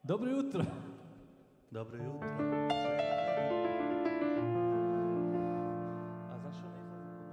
Dobro jutro. Dobro jutro. A zašto ne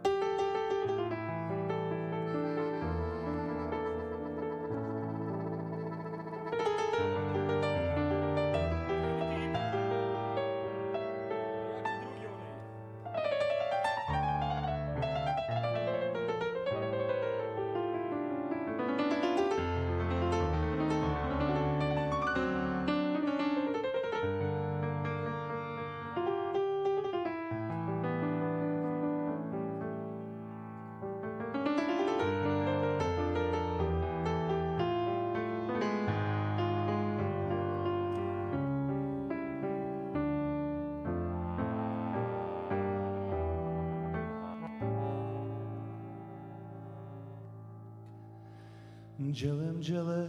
Dželem džele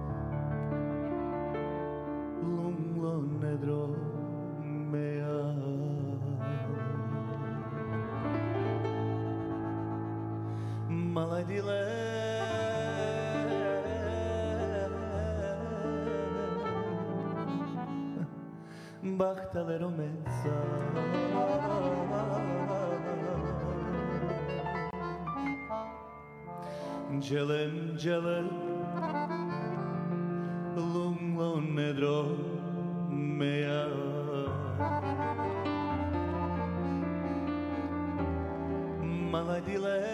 Lumlo nedro meja Maladile Bahtale romenza Dželem džele Lumlo nedro meja Maladile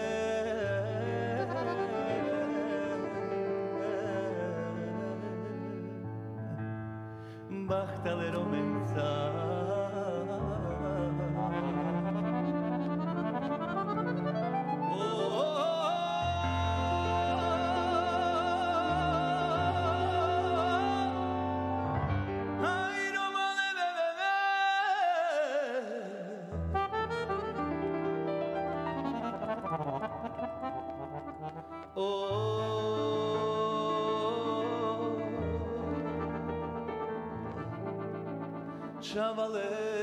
Bahtale romenza Chavale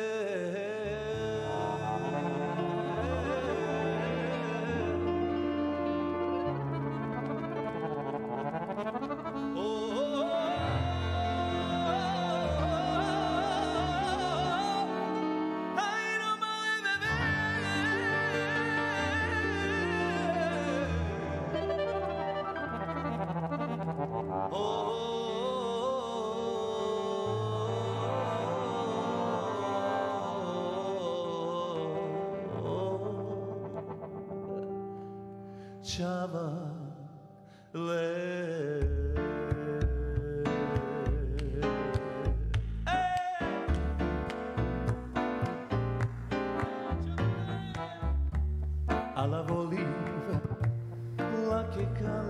alla voliva la che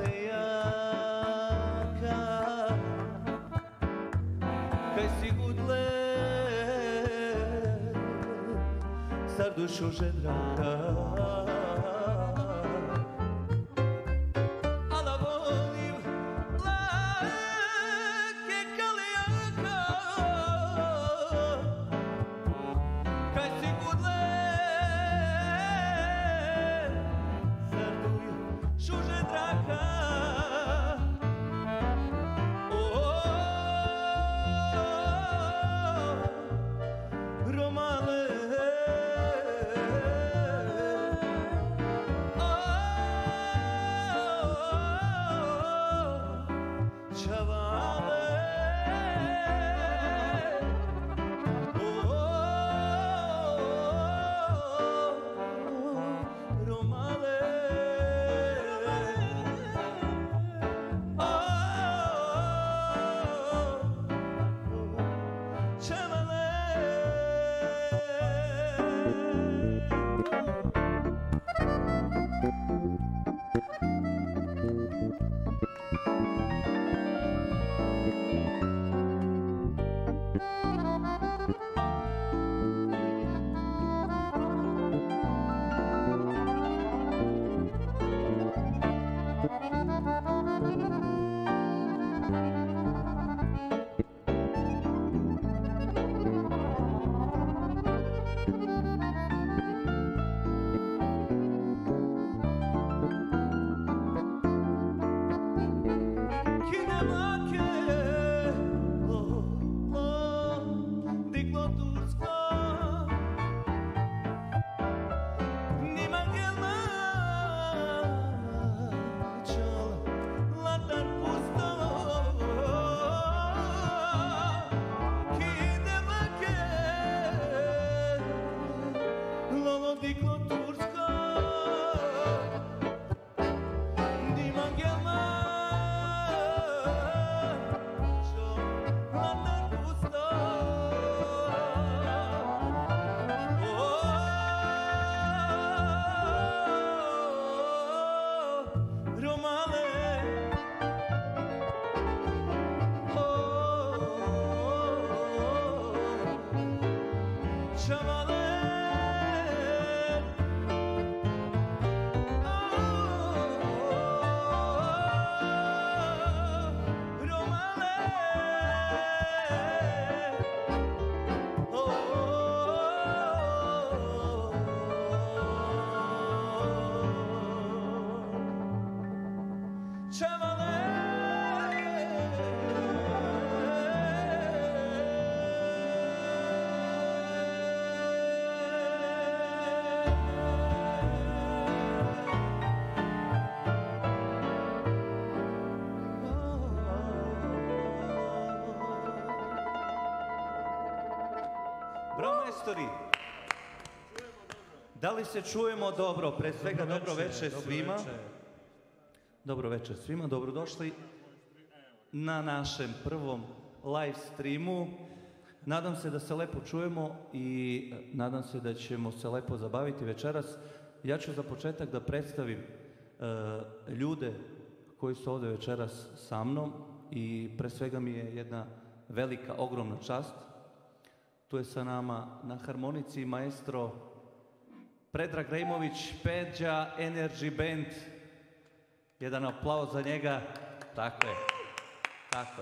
caleaca kaj si gudle sar dušu žedraka Bravo, majstori! Da li se čujemo dobro? Pre svega dobro večer svima. Dobro večer svima, dobrodošli na našem prvom live streamu. Nadam se da se lepo čujemo i nadam se da ćemo se lepo zabaviti večeras. Ja ću za početak da predstavim ljude koji su ovdje večeras sa mnom i pre svega mi je jedna velika, ogromna čast. Tu je sa nama na harmonici maestro Predrag Rejmović, Peđa Energy Band. Jedan aplauz za njega. Tako je. Tako je.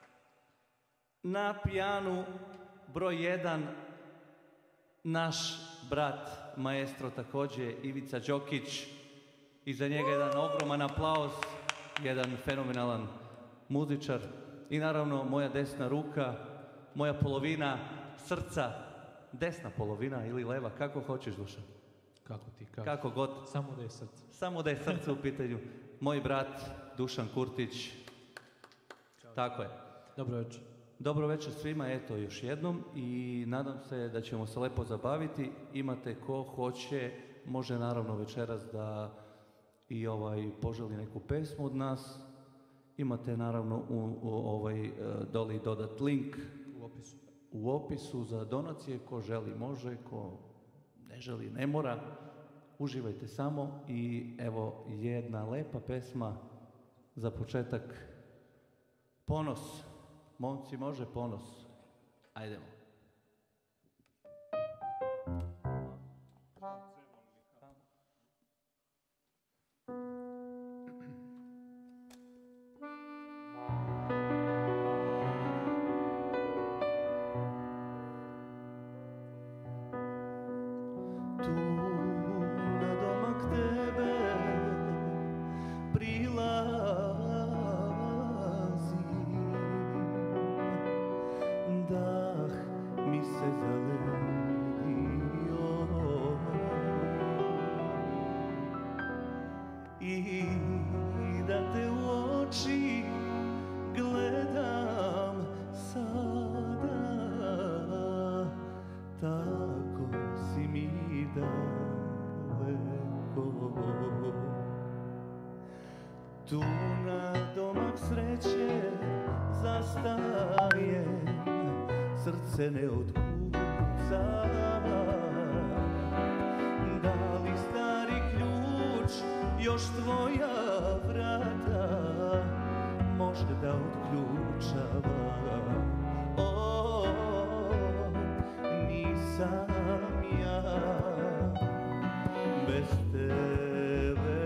Na pijanu broj 1 naš brat maestro također Ivica Đokić. I za njega jedan ogroman aplauz. Jedan fenomenalan muzičar. I naravno moja desna ruka, moja polovina srca, desna polovina ili leva, kako hoćeš, Dušan? Kako ti kažeš? Kako god. Samo da je srce. Samo da je srce u pitanju. Moj brat Dušan Kurtić. Ćao. Tako je. Dobro večer. Dobro večer svima, eto još jednom i nadam se da ćemo se lepo zabaviti. Imate ko hoće, može naravno večeras da i poželi neku pesmu od nas. Imate naravno doli dodat link u opisu za donacije. Ko želi može, ko ne želi ne mora. Uživajte samo i evo jedna lepa pesma za početak. Ponos. Momci, može ponos. Ajdemo. Tu na domak sreće zastajem, srce ne otkuca. Da li stari ključ još tvoja vrata može da otključava? O, nisam ja bez tebe.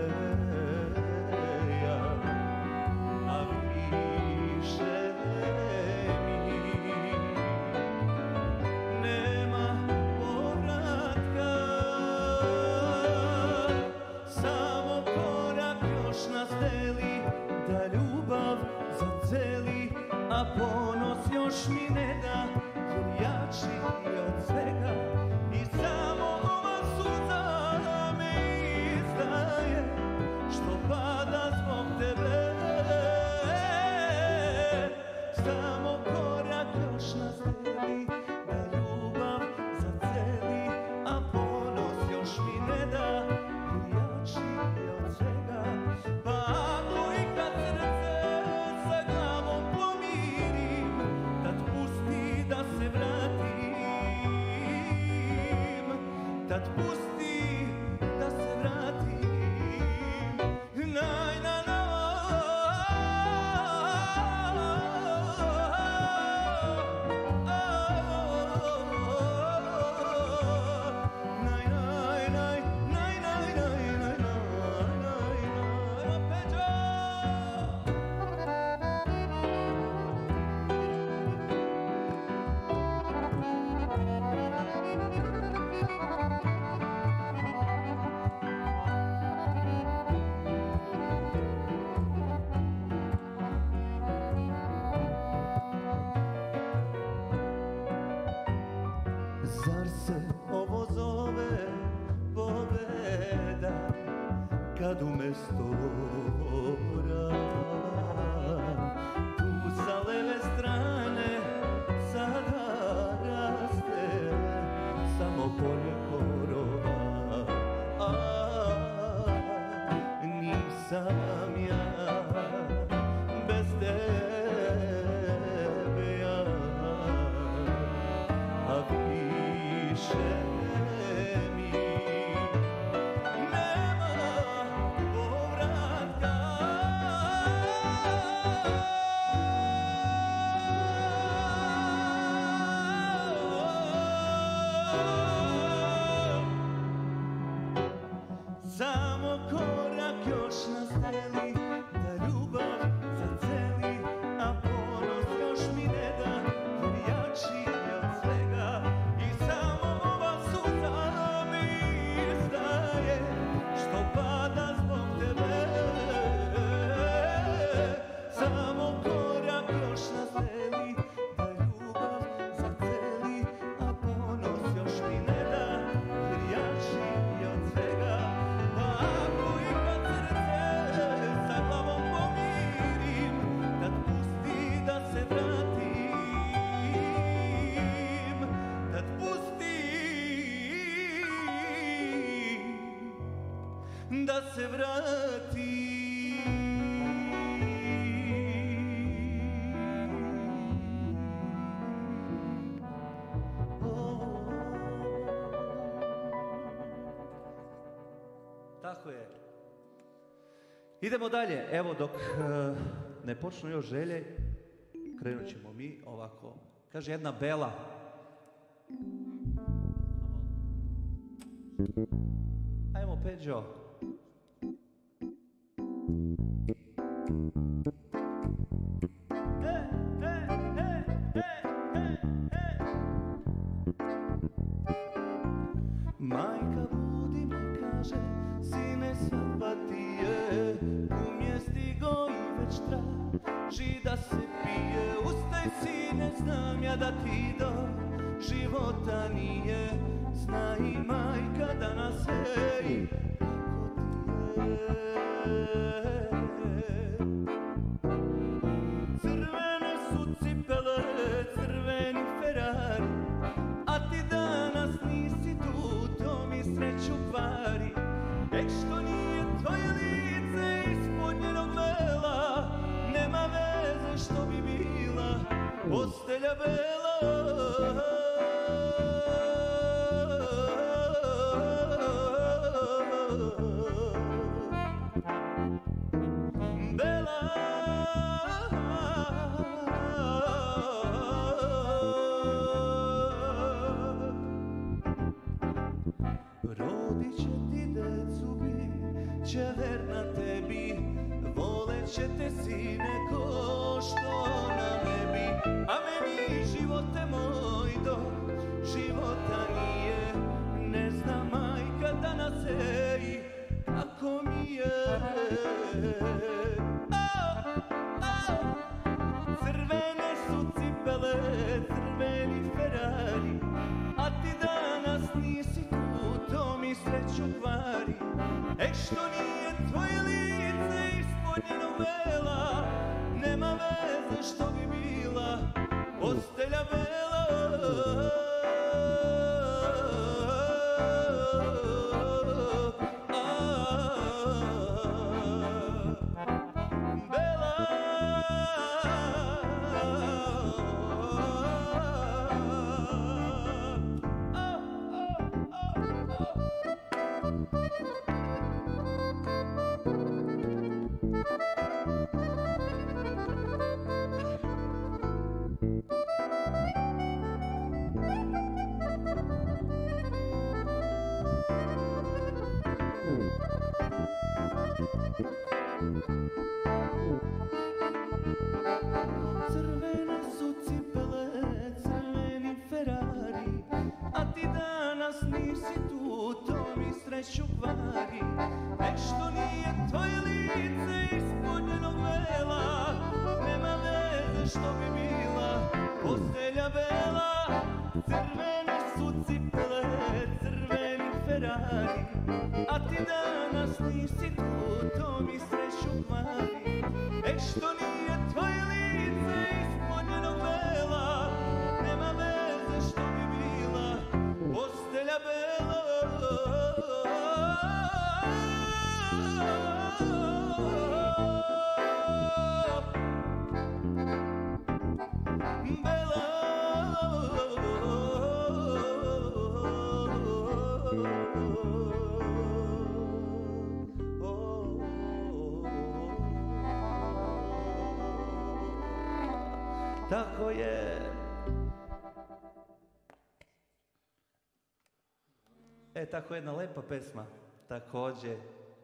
A ponos još mi ne da, jer jači od svega. I samo ova suza me izdaje, što pada zbog tebe. Samo korak još nas deli, da ljubav zaceli. A ponos još mi ne da, jer jači od svega. Pa ako ikad srce sa glavom pomirim, tad pusti da se vratim, tad pusti da se vratim. Naj, na, na, naj, naj, naj, naj, naj, naj, naj, naj, Peđa. Zar se ovo zove pobeda, kad umesto mora tu sa leve strane sada raste samo korak još nas deli, da ljubav zaceli, a ponos još mi ne da, jer jači je od svega. I samo ova suza mi izdaje, što pada zbog tebe. Samo korak još nas deli, da ljubav zaceli, a ponos još mi ne da, jer jači je od svega. Pa ako ipak srce sa glavom pomirim, tad pusti da se vratim, tad pusti da se vratim. Tako je. Idemo dalje. Evo dok ne počnu još želje, krenut ćemo mi ovako. Kaže jedna Bela. Ajmo Peđo. Majka budi me kaže, sine svadba ti je, umjesti go i već traži da se pije. Ustaj sine, znam ja da ti do života nije, zna i majka danas hej, kako ti je. Crvene su cipele, crveni Ferrari, a ti danas nisi tu, to mi sreću kvari. Ek što nije tvoje lice ispod njenog vela, nema veze što bi bila postelja bela. Bela, rodit će ti decu, bit će verna tebi, volet će te sine ko što na nebi. A meni živote moj do života nije, ne zna majka danas ej, kako mi je. Crvene su cipele, crveni Ferrari, a ti danas nisi tu, to mi sreću kvari. Ek što nije tvoje lice ispod njenog vela, nema veze što bi bila postelja bela. Crvene su cipele, crveni Ferrari, a ti danas nisi tu, to mi sreću kvari. Ek što nije tvoje lice ispod njenog vela, nema veze što bi bila postelja bela. Crvene su cipele, crveni Ferrari, a ti danas nisi tu, to mi sreću kvari. Ek što nije tvoje lice ispod njenog vela, nema veze što bi bila postelja bela. Bela. Tako je. Tako jedna lepa pesma, također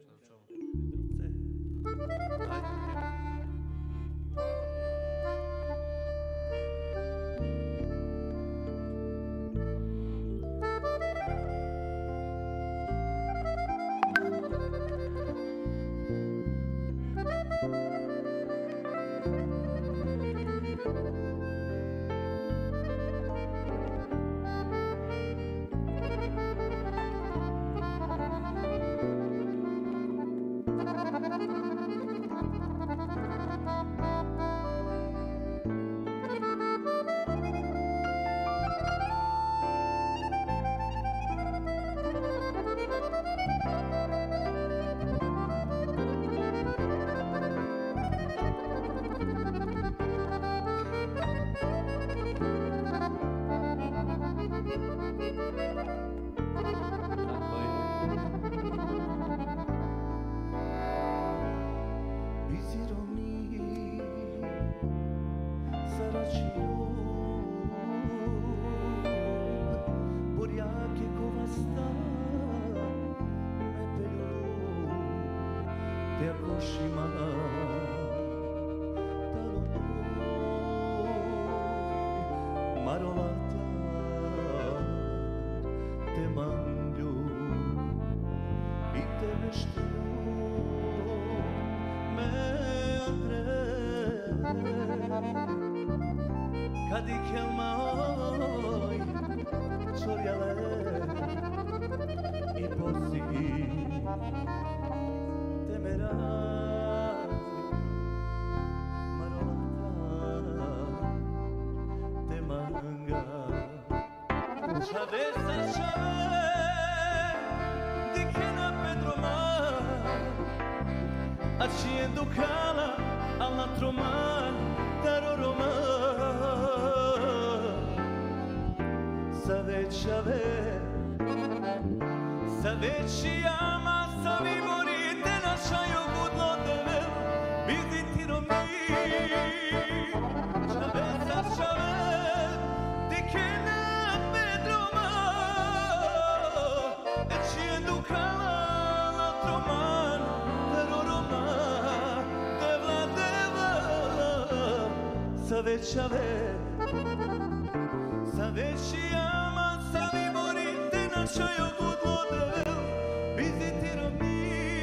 Accendo cala alla troman daro roman Saveći ama savi morite našaju budlo tebe Bizitiro mi Čave sa čave Dikena Pedroma Accendo cala alla troman daro roman Devla Saveći ama savi morite našaju budlo tebe Bizitiro mi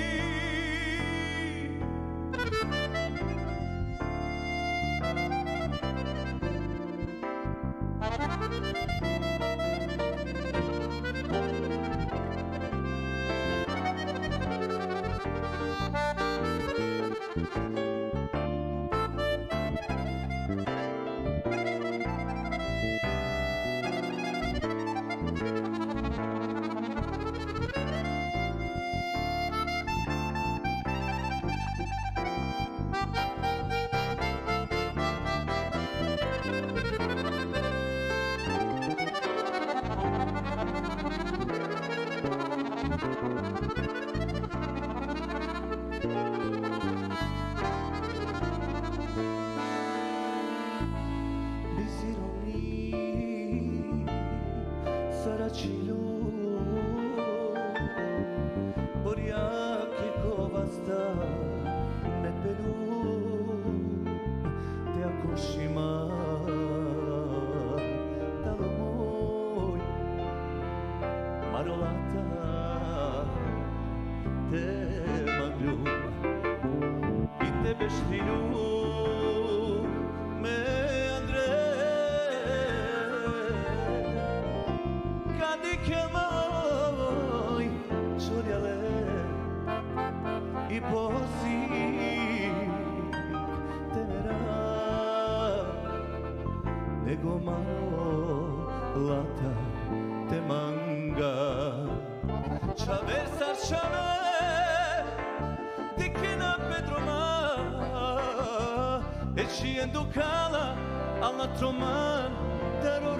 Accendo cala alla troman daro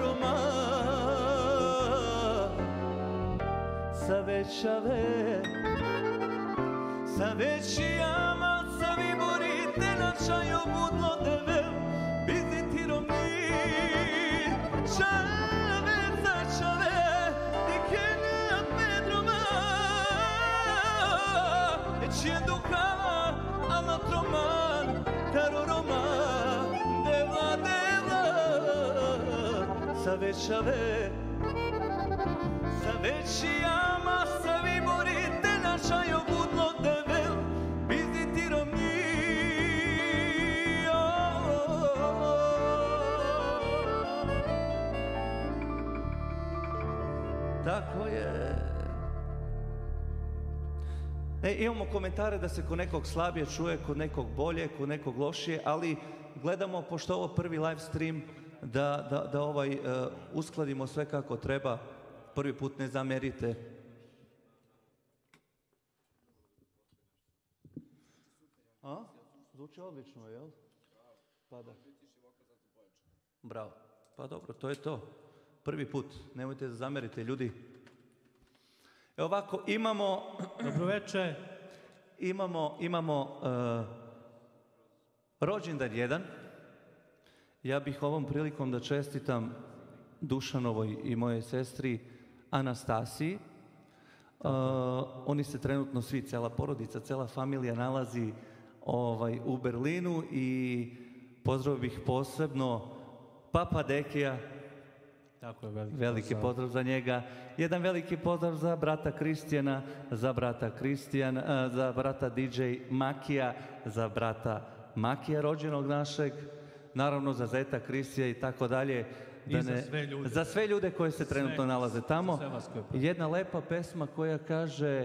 roman Saveći ama savi morite našaju budlo tebe Bizitiro mi Čave za čave Dikena Pedroma zavečave, zavečijama se vi borite našajo budno devel, vizitirom tako je. Imamo komentare da se kod nekog slabije čuje, kod nekog bolje, kod nekog lošije, ali gledamo, pošto je ovo prvi live stream, da uskladimo sve kako treba. Prvi put ne zamerite. Zvuči odlično, jel? Pa da. Bravo. Pa dobro, to je to. Prvi put. Nemojte da zamerite, ljudi. Evo ovako, imamo... Dobro večer. Imamo rođendan jedan. Ja bih ovom prilikom da čestitam Dušanovoj i mojoj sestri Anastasiji. Oni se trenutno svi, cela porodica, cela familija nalazi u Berlinu i pozdravio bih posebno Papa Dekija. Tako je, veliki pozdrav za njega. Jedan veliki pozdrav za brata Kristijana, za brata DJ Makija, za brata Makija rođenog našeg, naravno za zeta Kristija i tako dalje. I za sve ljude. Za sve ljude koji se trenutno nalaze tamo. Jedna lepa pesma koja kaže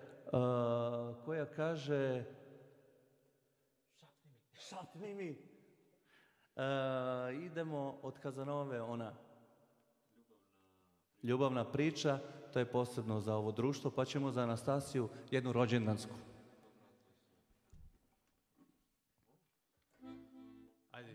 šapni mi. Idemo od Kazanove, ona ljubavna priča, to je posebno za ovo društvo, pa ćemo za Anastasiju jednu rođendansku. Ajde.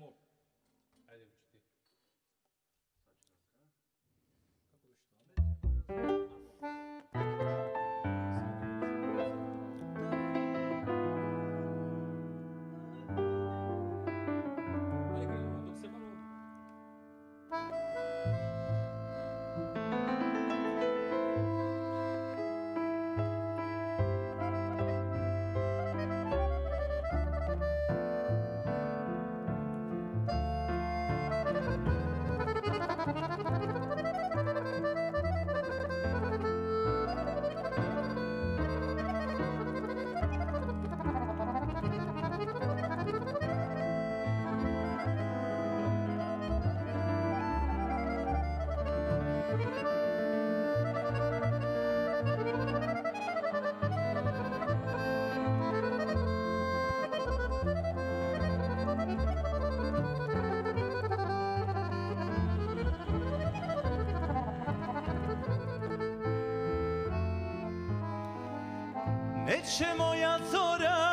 Neće moja zora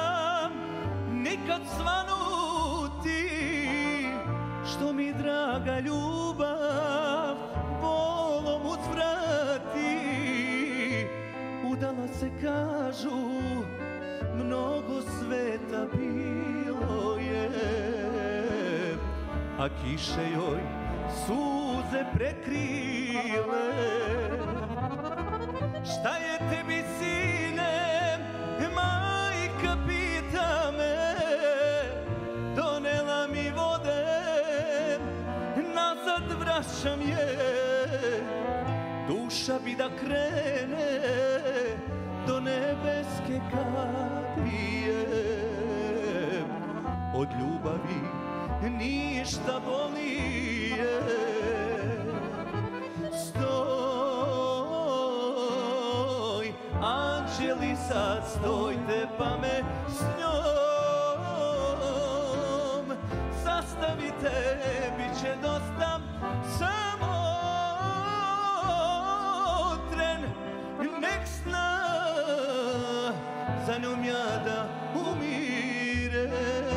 nikad svanuti, što mi draga ljubav bolom uzvrati. Udala se, kažu, mnogo sveta bilo je, a kiše joj suze prekrile. Šta je tebi, sine, majka pita me, donela mi vode, nazad vraćam je. Duša bi da krene do nebeske kapije, od ljubavi ništa bolije. Anđeli, sad stojte pa me s njom sastavite, bit će dosta samo tren, nek zna za njom ja da umirem.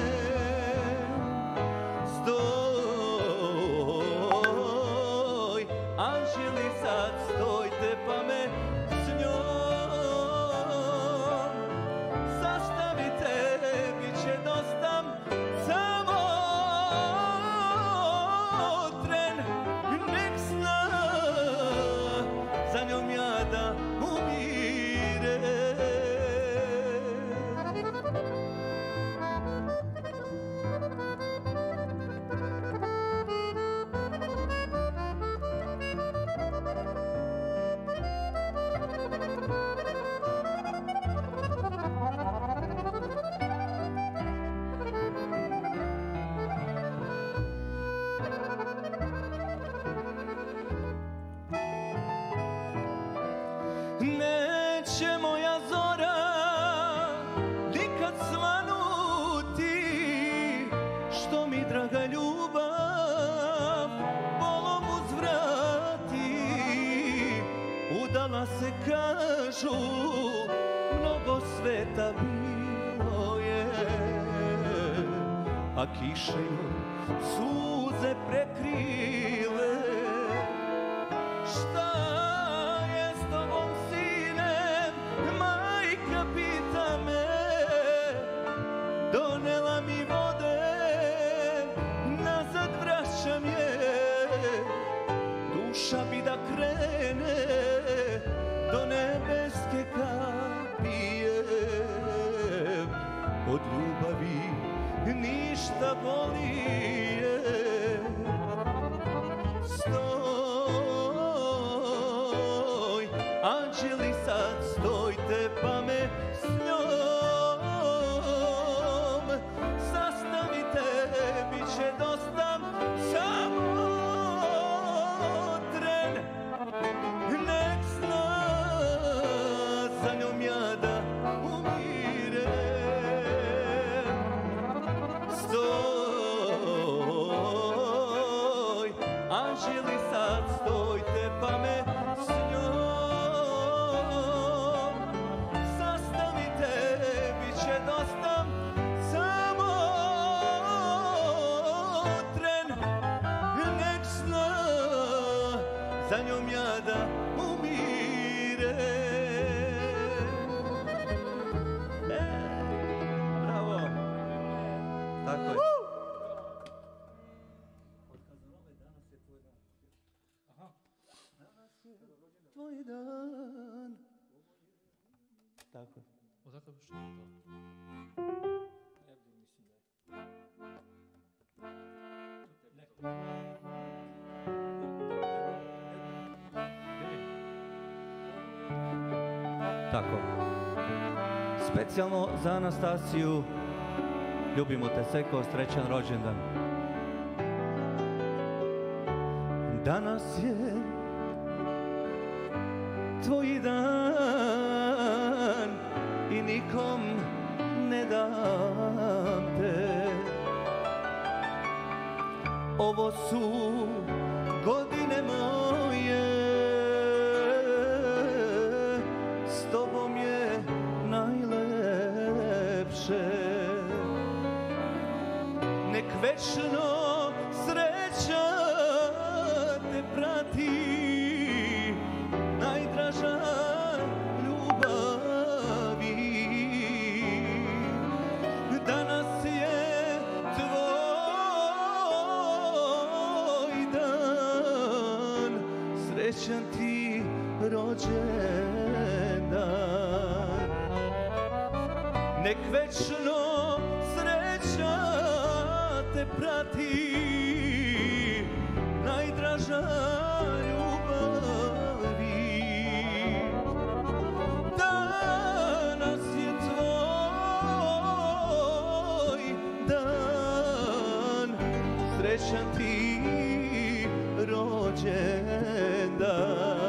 Stoj, anđeli, sad stojte pa me s njom sastavite, mi draga ljubav bolom uzvrati. Udala se, kažu, mnogo sveta bilo je, a kiše joj suze prekrile. Šta je s tobom, sine, majka pita me, donela mi vode, nazad vraćam je. Duša bi da krene do nebeske kapije, od ljubavi ništa bolije. Stoj, anđeli, sad stojte pa me s njom sastavite, bit će dosta samo tren. Nek zna, za njom ja da umirem. Stoj, anđeli, sad stojte pa me s njom sastavite, bit će dosta samo tren. Nek zna, za njom ja da umirem. Bravo! Tako je. Tvoj dan. Tako je. Odakle baš je to? Tako. Specijalno za Anastasiju. Ljubimo te, Seko, srećan rođendan. Danas je tvoj dan i nikom ne dam te. Ovo su godine moje, s tobom je najlepše. Nek večno sreća te prati, najdraža ljubavi. Danas je tvoj dan, srećan ti rođendan. Nek večno sreća te prati, najdraža ljubavi. Danas je tvoj dan, srećan ti rođendan.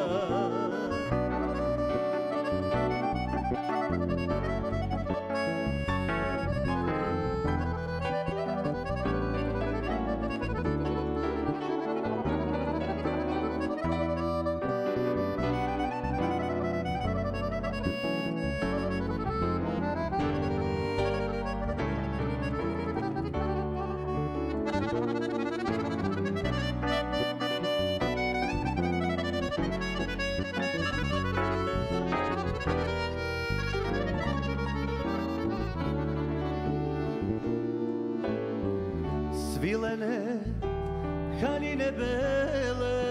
Svilene haljine bele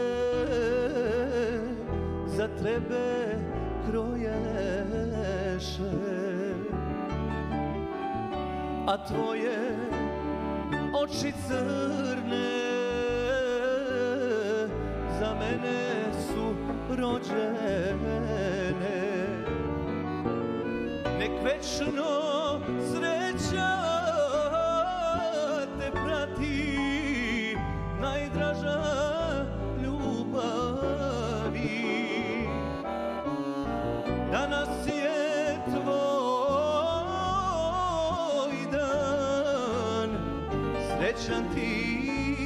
za tebe kroješe, a tvoje oči crne za mene su rođene. Nek večno sreća te prati, najdraža ljubavi. Danas je tvoj dan, srećan ti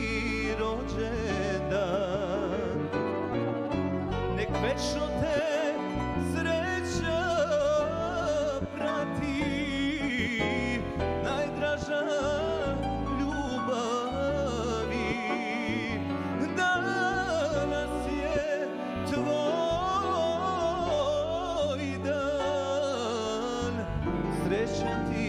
rođendan. Nek večno te sreća prati, najdraža ljubavi. Danas je tvoj dan, srećan ti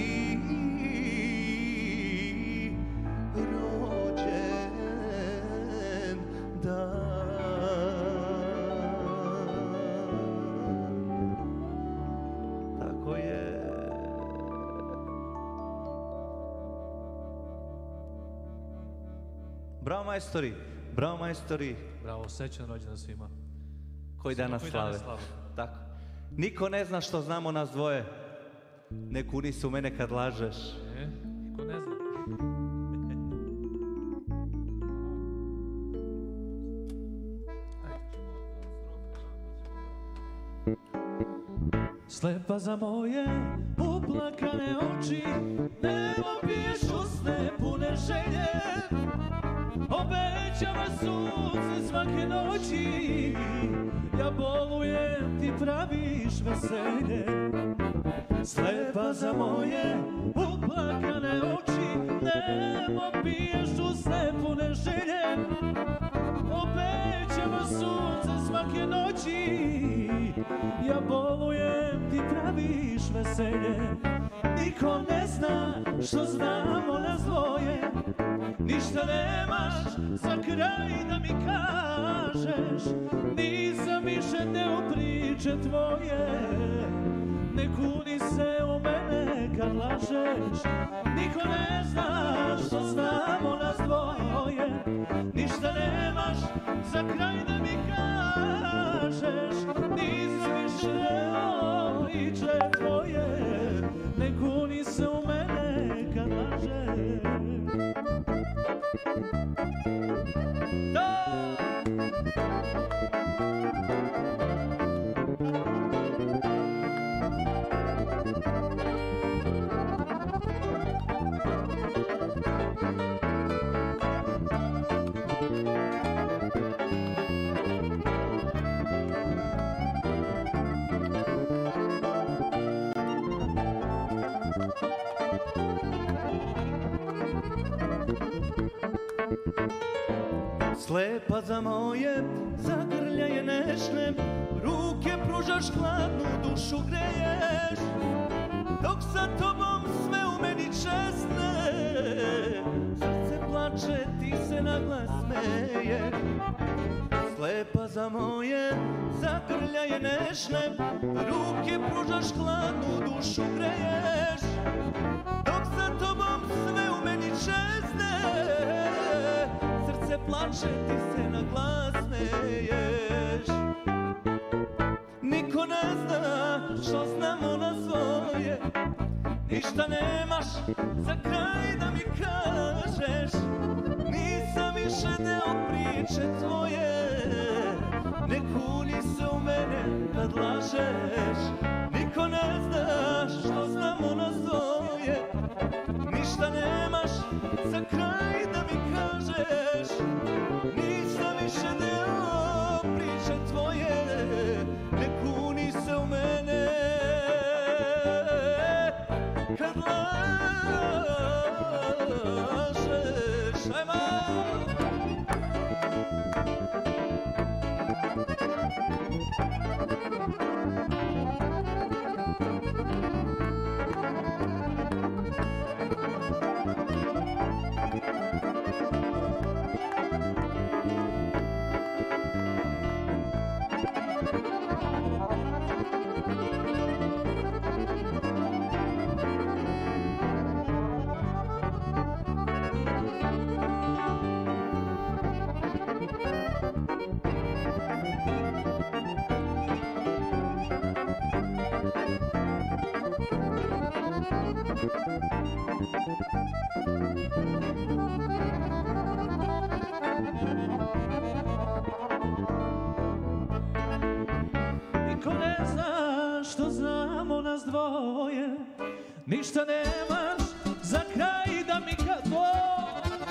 Bravo majstori, bravo majstori. Bravo, srećan rođendan svima. Koji danas slave. Tako. Niko ne zna što znamo nas dvoje. Ne kuni se u mene kad lažeš. Niko ne zna. Slepa za moje uplakane oči, nema piješ usne pune želje. Obećava sunce svake noći, ja bolujem, ti praviš veselje. Slepa za moje uplakane oči, nemo piješ usne pune želje. Obećava sunce svake noći, ja bolujem, ti praviš veselje. Niko ne zna što znamo nas dvoje, ništa nemaš za kraj da mi kažeš. Nisam više deo priče tvoje, ne kuni se u mene kad lažeš. Niko ne zna što znamo nas dvoje, ništa nemaš za kraj da mi kažeš. Nisam više deo priče tvoje, ne kuni se u mene kad lažeš. Slepa za moje zagrljaje nešne, ruke pružaš, hladnu dušu greješ. Dok sa tobom sve u meni česne, srce plače, ti se naglas smeješ. Slepa za moje zagrljaje nešne, ruke pružaš, hladnu dušu greješ. Dok sa tobom sve u meni česne, srce plače, ti se na glas smeješ. Niko ne zna što znamo na svoje, ništa nemaš za kraj da mi kažeš. Nisam više deo priče tvoje, ne kuni se u mene kad lažeš. Niko ne zna što znamo na svoje, ništa nemaš za kraj da mi kažeš. Nisam više deo priče tvoje, ne kuni se u mene kad lažeš. Ajmo! Ništa nemaš za kraj da mi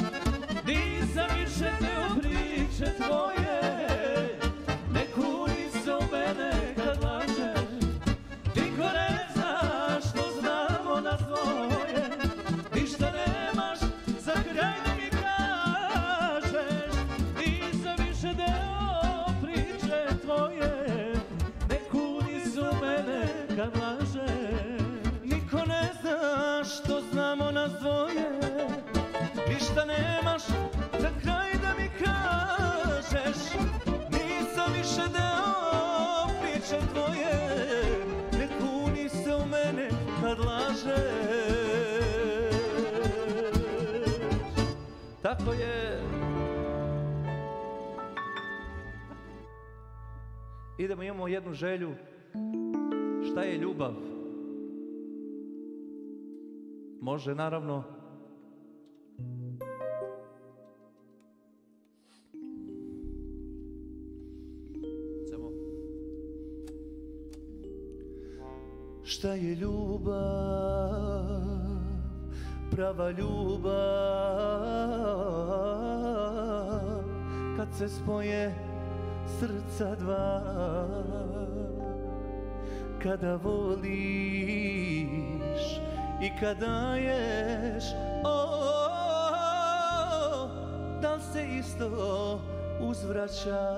Tako je. Idemo, imamo jednu želju. Šta je ljubav? Može, naravno. Samo. Šta je ljubav? Prava ljubav, kad se spoje srca dva, kada voliš i kada daješ, da li se isto uzvraća?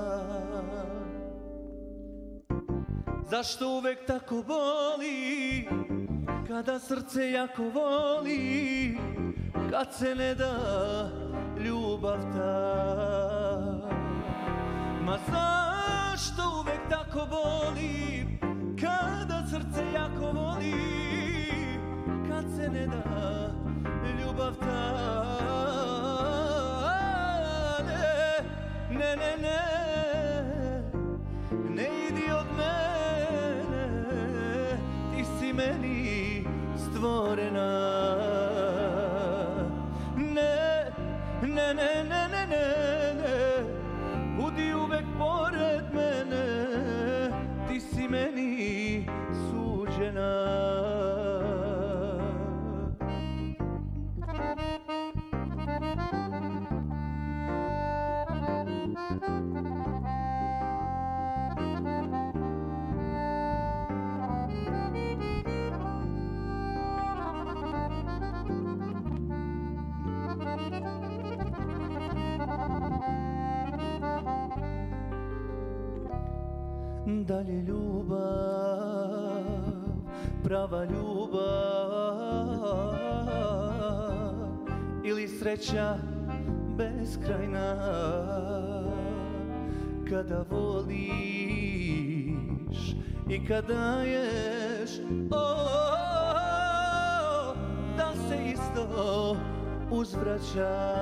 Zašto uvek tako boli, kada srce jako voli, kad se ne da ljubav ta? Ma zašto uvek tako boli, kada srce jako voli, kad se ne da ljubav ta? Ne, ne, ne, ne idi od mene, ti si meni stvorena. Ne, ne, ne, ne, ne, ne, budi uvek pored mene, ti si meni suđena. Da li je ljubav, prava ljubav, ili sreća beskrajna, kada voliš i kada daješ, da se isto uzvraća?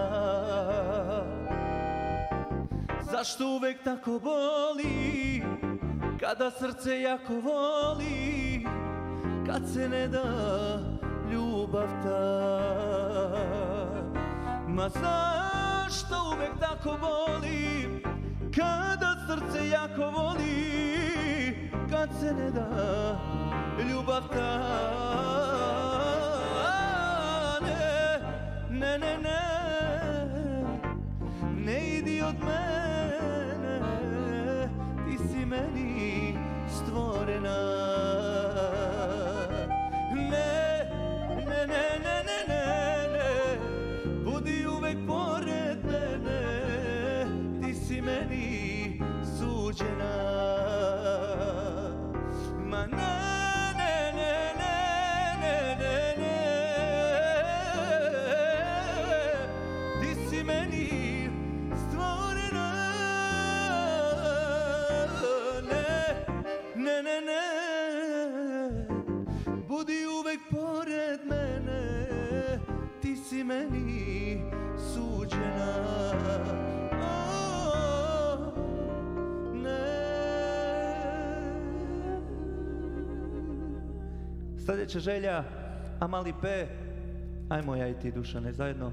Zašto uvek tako boli, kada srce jako voli, kad se ne da ljubav ta? Ma zašto uvek tako boli, kada srce jako voli, kad se ne da ljubav ta? Ne, ne, ne, ne, ne idi od mene, ti si meni stvorena. Ne, ne, ne, ne, ne, ne, ne, budi uvek pored mene, ti si meni suđena. Ma ne, ne, ne, ne, ne, ne, ne, ti si meni stvorena. Ne, ne, ne, budi uvek pored mene, ti si meni suđena. Ne. Sljedeća želja, Amali P. Ajmo ja i ti, Dušane, zajedno.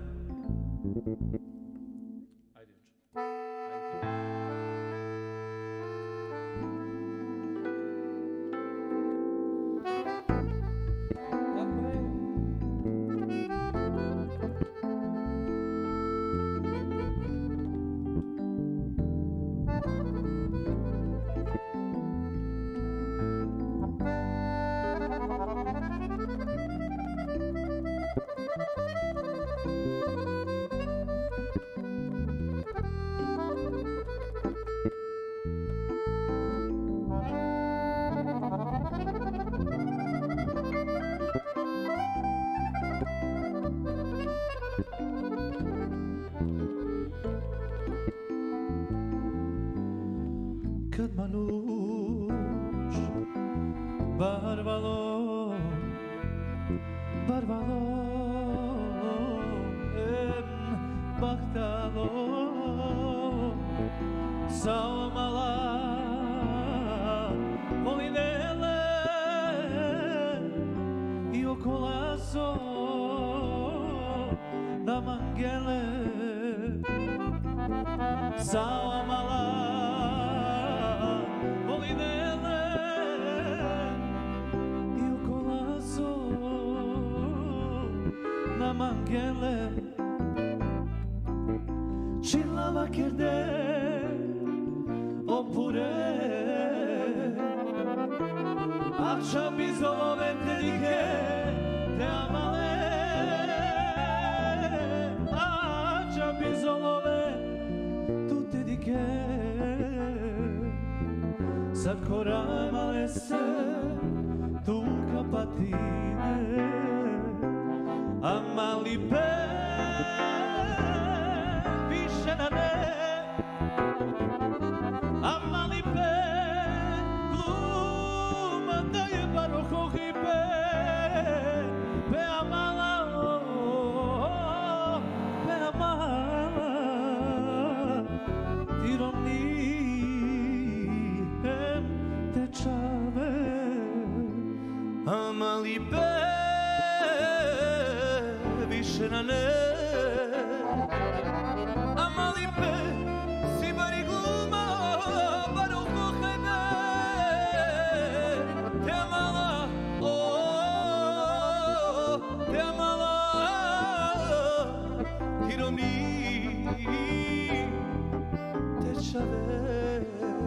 bahtalo sao mala volinele i okolaso da mangele sao mala volinele i okolaso da mangele Çillava kirde opure Akşam biz olove dedike te amale Akşam biz olove tu dedike Sad koray malese tu kapatine Amali pe Amali pe gluma da je barohohi pe amala pe amala tiromni hem te čave Amali pe više na ne Amali pe si bari gluma baro kohebe te amala te amala tiromni te čave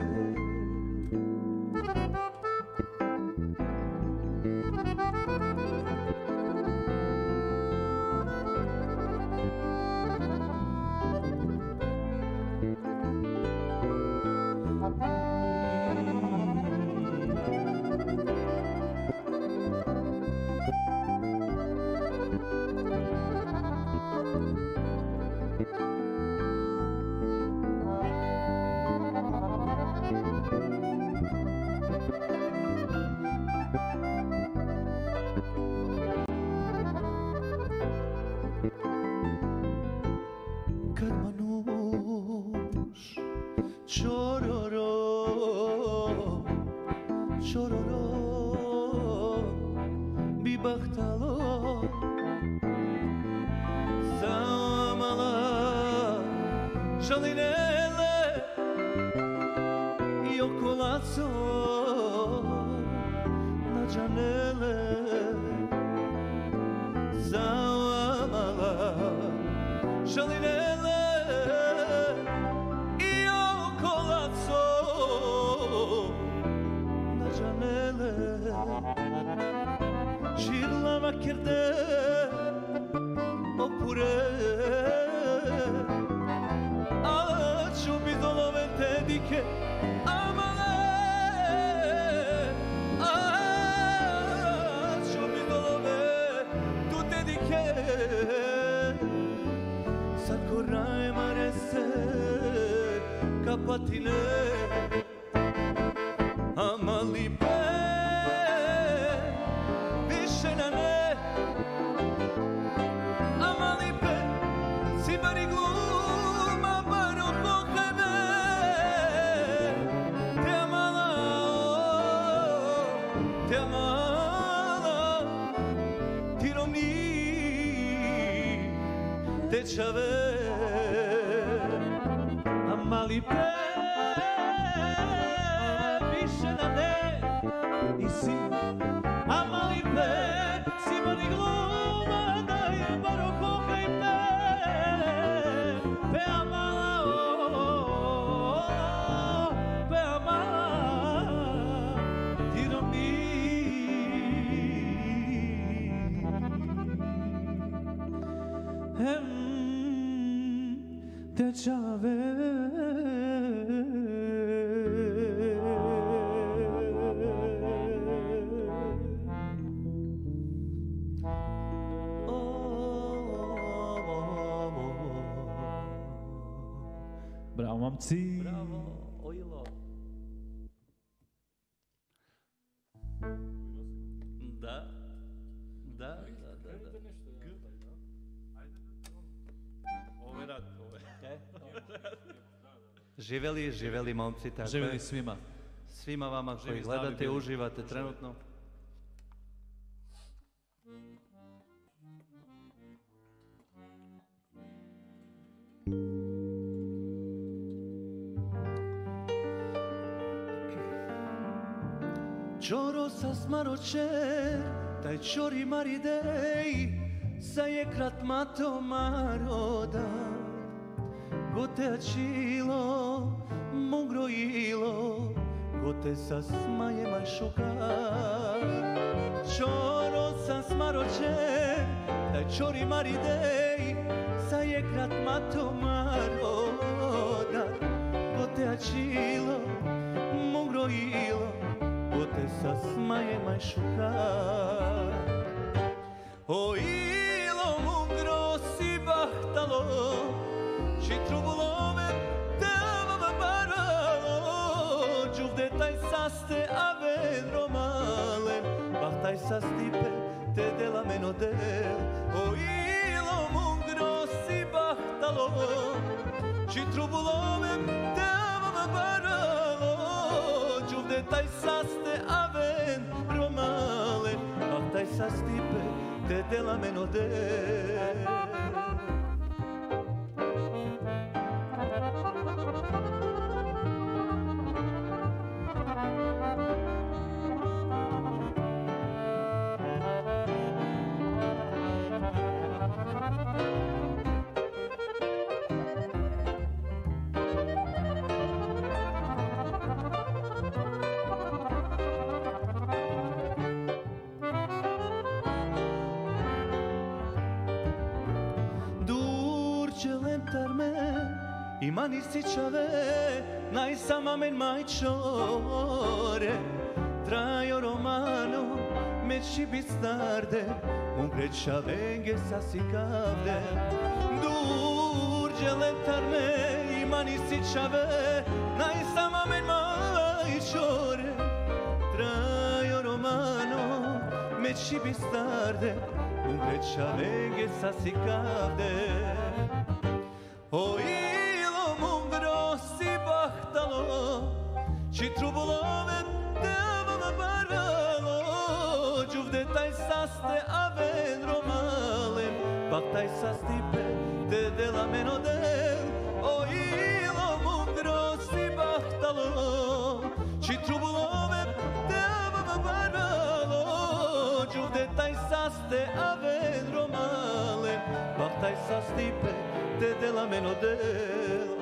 Karmanush Chororo Chororo Bibahtalo Samala Jalinele Yokolazo Na janele Samala Jalinele Çillava kirde opure Aço biz olove dedike amale Aço biz olove tu dedike Sad koray marese kapatine Amali pe više na ne Amali pe si bari gluma baro kohebe te amala tiromni te čave Amali pe više na ne i si Amali pe si bari gluma da je baro kohebe pe amala tiromni hem te čave Bravo, momci! Bravo, Ojilo! Da. Ovo je rad. Živeli momci, tako Živeli je. svima. Svima vama koji Živi, zdravi gledate, bili. uživate trenutno. Čoro sa smaroče, taj čori maridej, sa je krat mato maroda. Gote acilo, mugrojilo, gote sa smaje mašuka. Čoro sa smaroče, taj čori maridej, sa je krat mato maroda. Gote acilo, mugrojilo, gote sa smaje mašuka. O ilo mugro si bahtalo, či trubulove tava baralo, džuvde taj saste aven romalen, bahtaj sa stipe te dela meno del. O ilo mugro si bahtalo, či trubulove tava baralo, džuvde taj saste aven romalen, bahtaj sa stipe te dela meno del. Imani sičave, najsama men majčore, trajo romano, meči bit starde, un greća venge sasikavde. Durđe letarme, imani sičave, najsama men majčore, trajo romano, meči bit starde, un greća venge sasikavde. O ilo mugro si bahtalo, či trubulove tava baralo, džuvde taj saste aven romalen, bahtaj sa stipe te dela meno del. O ilo mugro si bahtalo, či trubulove tava baralo, džuvde taj saste aven romalen, bahtaj sa stipe te dela meno del.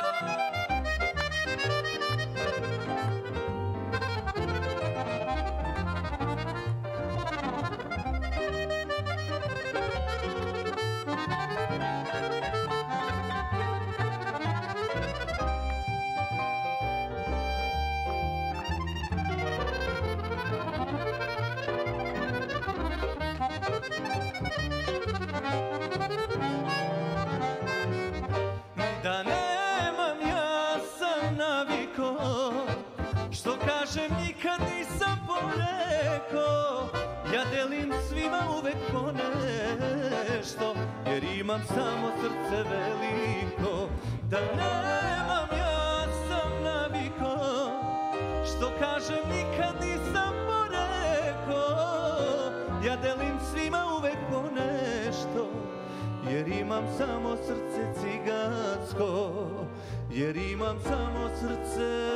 Da nemam, ja sam naviko, što kažem nikad nisam poreko. Ja delim svima uvek po nešto, jer imam samo srce veliko. Da nemam, ja sam naviko, što kažem nikad nisam poreko. Ja delim svima uvek po nešto, jer imam samo srce cigansko, jer imam samo srce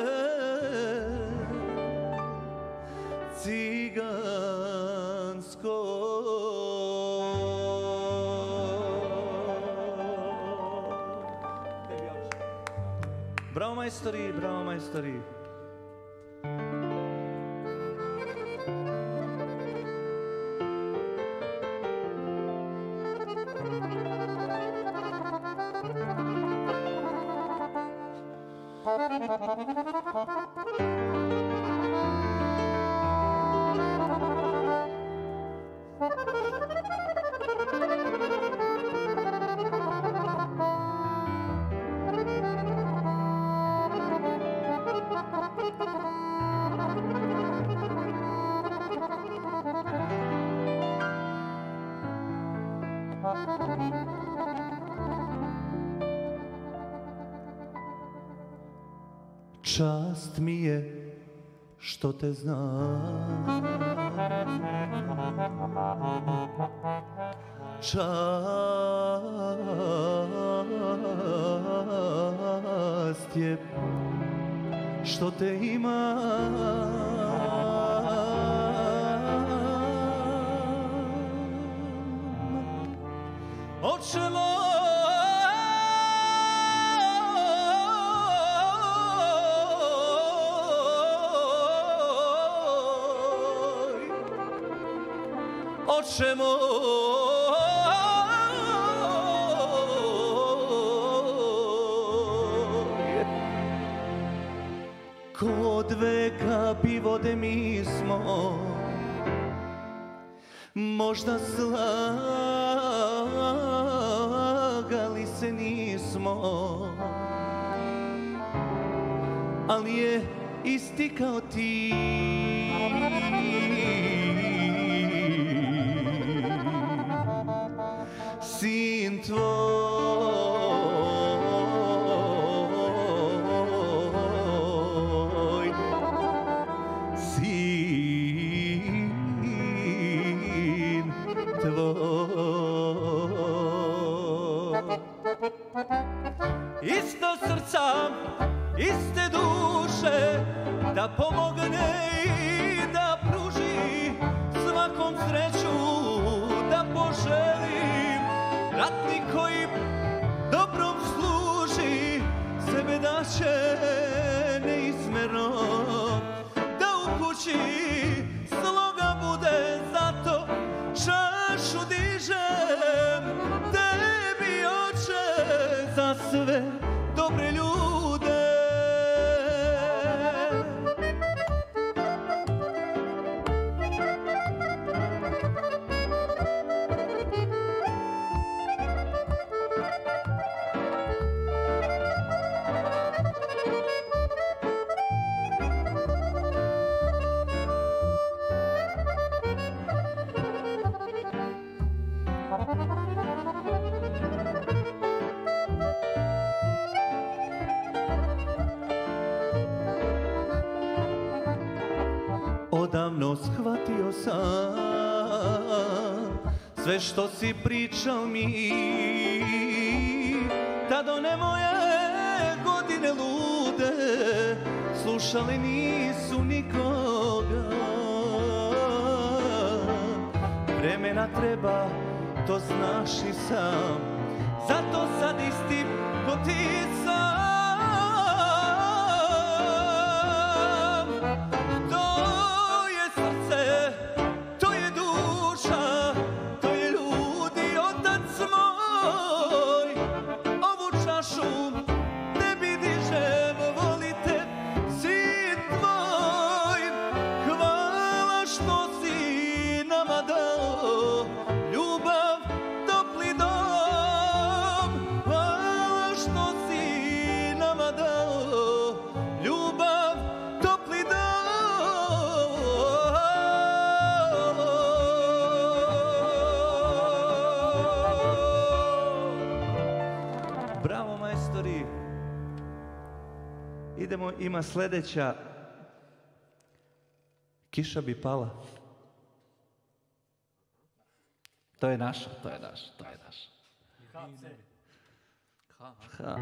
cigansko. Bravo majstori, bravo majstori. čast mi je što te znam. Čast je što te imam. Oče moj, kod veka vode mi smo, možda slagali se nismo, ali je isti kao ti. Sin tvoj, sin tvoj. Isto srca, iste duše, da pomogne i da pruži svakom sreću, da poželim. Ratnik koji dobrom služi, sebe daće neizmjerno, da u kući sloga bude, zato čašu dižem tebi, oče, za sve dobre ljude. Odavno shvatio sam sve što si pričao mi, tad one moje godine lude slušale nisu nikoga. Vremena treba, to znaš i sam, zato sad isti ko ti sam. Bravo, majstori. Idemo, ima sljedeća. Kiša bi pala. To je naša, to je naša, to je naša. Ha.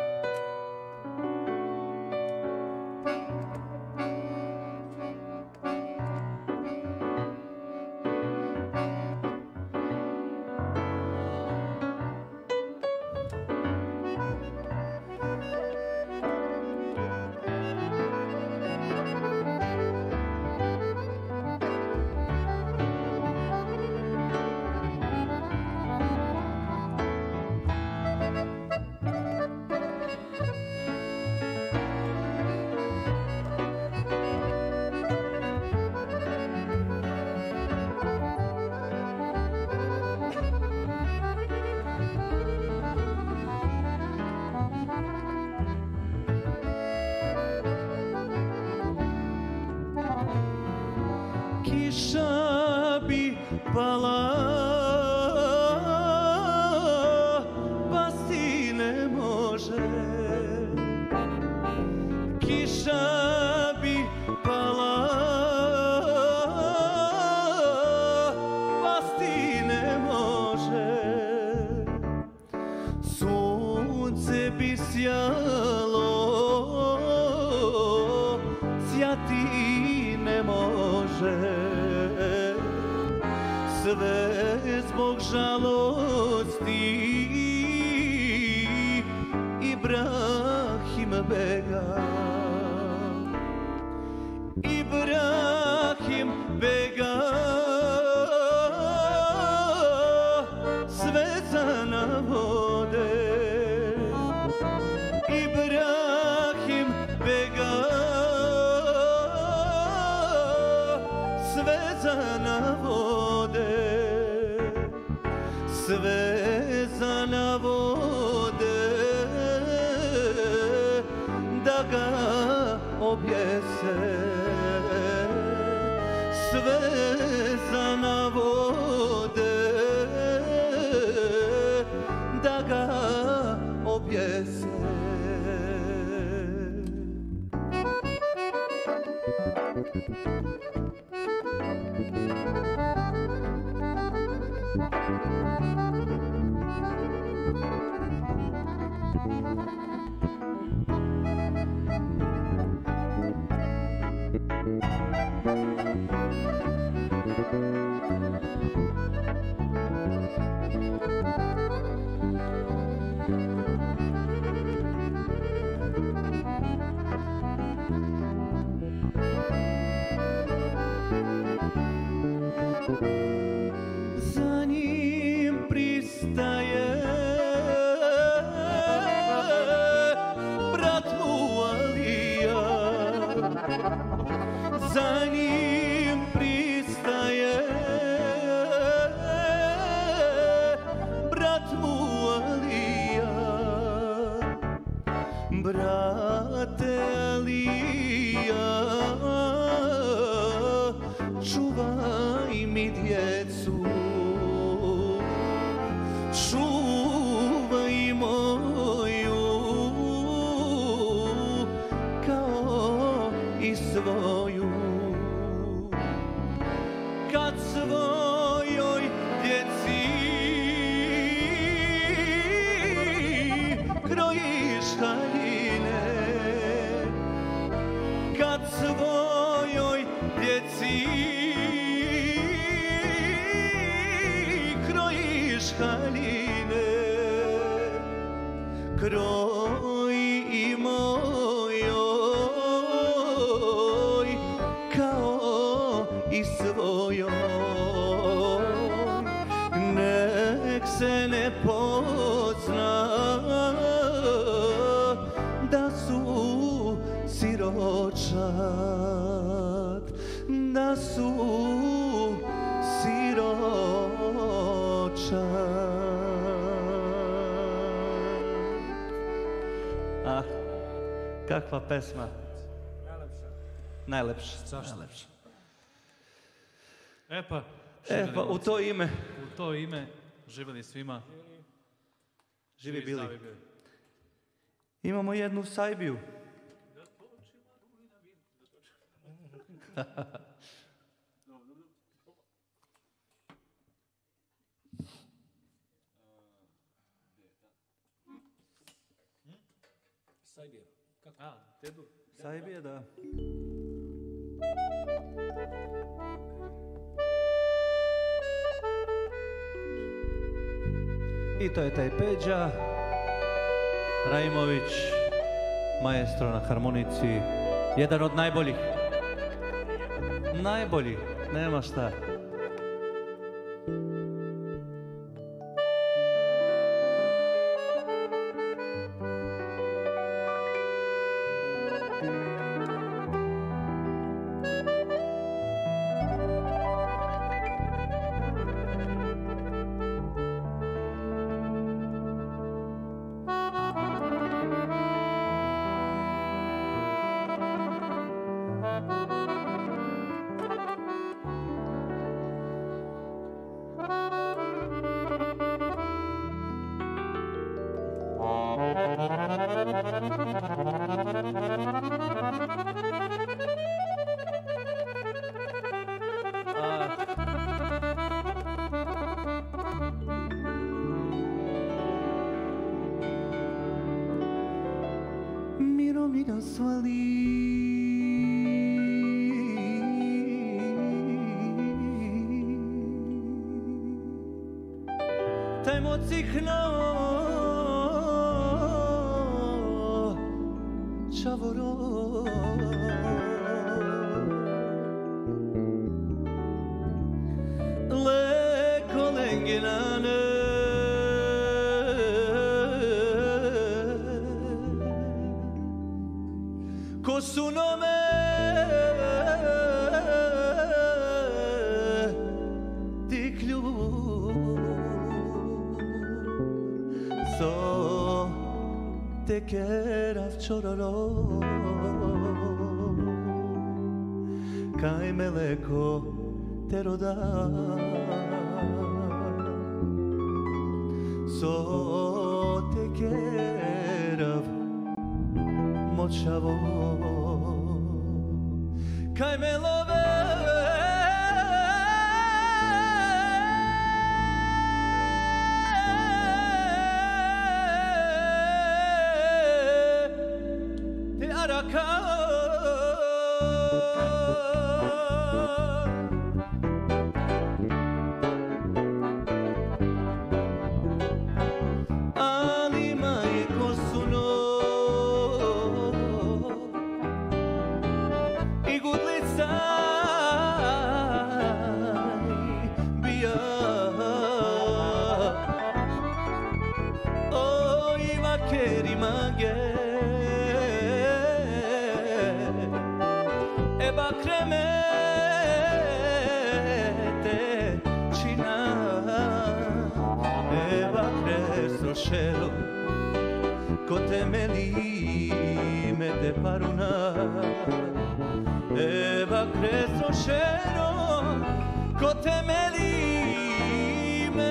Kiša bi pala, pasti ne može. Kiša sunce bi sjalo, sjati ne može. Sve zbog žalosti Ibrahim bega. Ibrahim bega, svezana vode. Ibrahim bega, svezana vode. Svezana vode, da ga objese. Svezana vode, da ga objese. Za njim pristaje brat mu Alija. Za njim pristaje brat mu Alija. Brate Alija, čuvaj mi djecu, čuvaj moju kao i svoju. Kad svojoj djeci krojiš haljine, kad svojoj djeci krojiš haljine, kroj i mojoj kao i svojoj. Nek se ne pozna da su siročad, da su siročad. Ah, kakva pesma. Najlepša. Najlepša. E pa, U to ime. u to ime živjeli svima. Živi bili. Imamo jednu sajbiju. Sajbija. A, tedu. Sajbija, da. I to je taj Peđa Rajmović, maestro na harmonici, jedan od najboljih. Najboljih, nema šta. Dobro mi nasvali. Taj mocihnao čavoro. Leko lenginane ko su nome tiklju so te kerav čororo kaj meleko te roda so te kerav močavo kaj me love te araka Shelo kotemeli me te paruna Eva creso shelo kotemeli me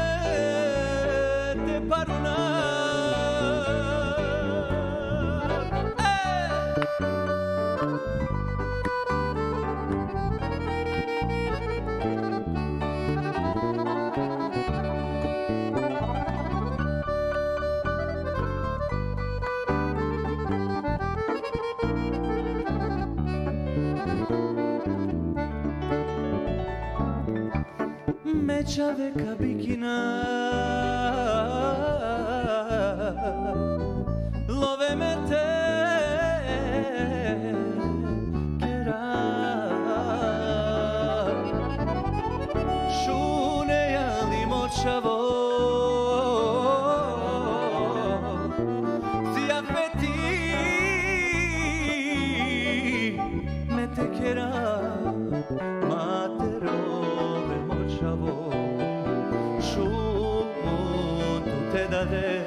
te paruna Mečaveka bikina love me te kera šune jali močavo zjapeti me te kera materove močavo te dade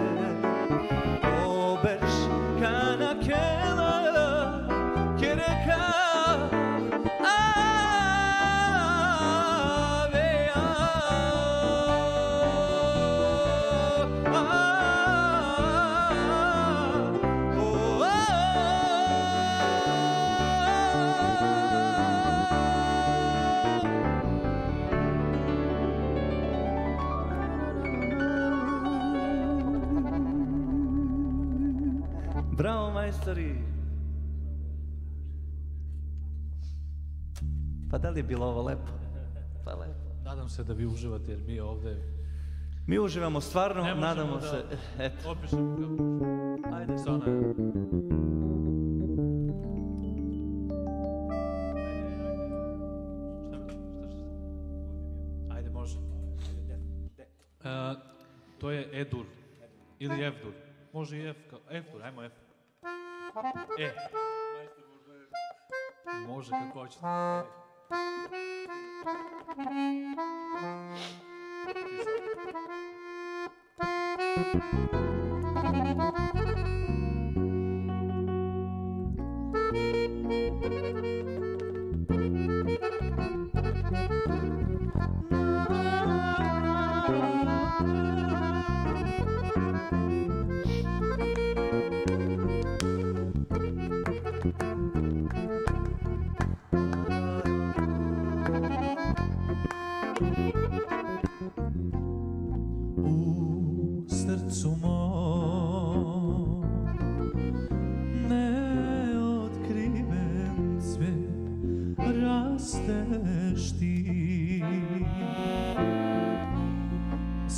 oberš kanakela kereka Bravo, majstori! Pa da li je bilo ovo lepo? Pa lepo. Nadam se da vi uživate jer mi ovde... Mi uživamo stvarno, nadamo se... Eto. Opišemo ga. Ajde, Sona. Ajde, može. To je E-dur. Ili F-dur. Može i F-dur, ajmo F. E. Može kako hoćete.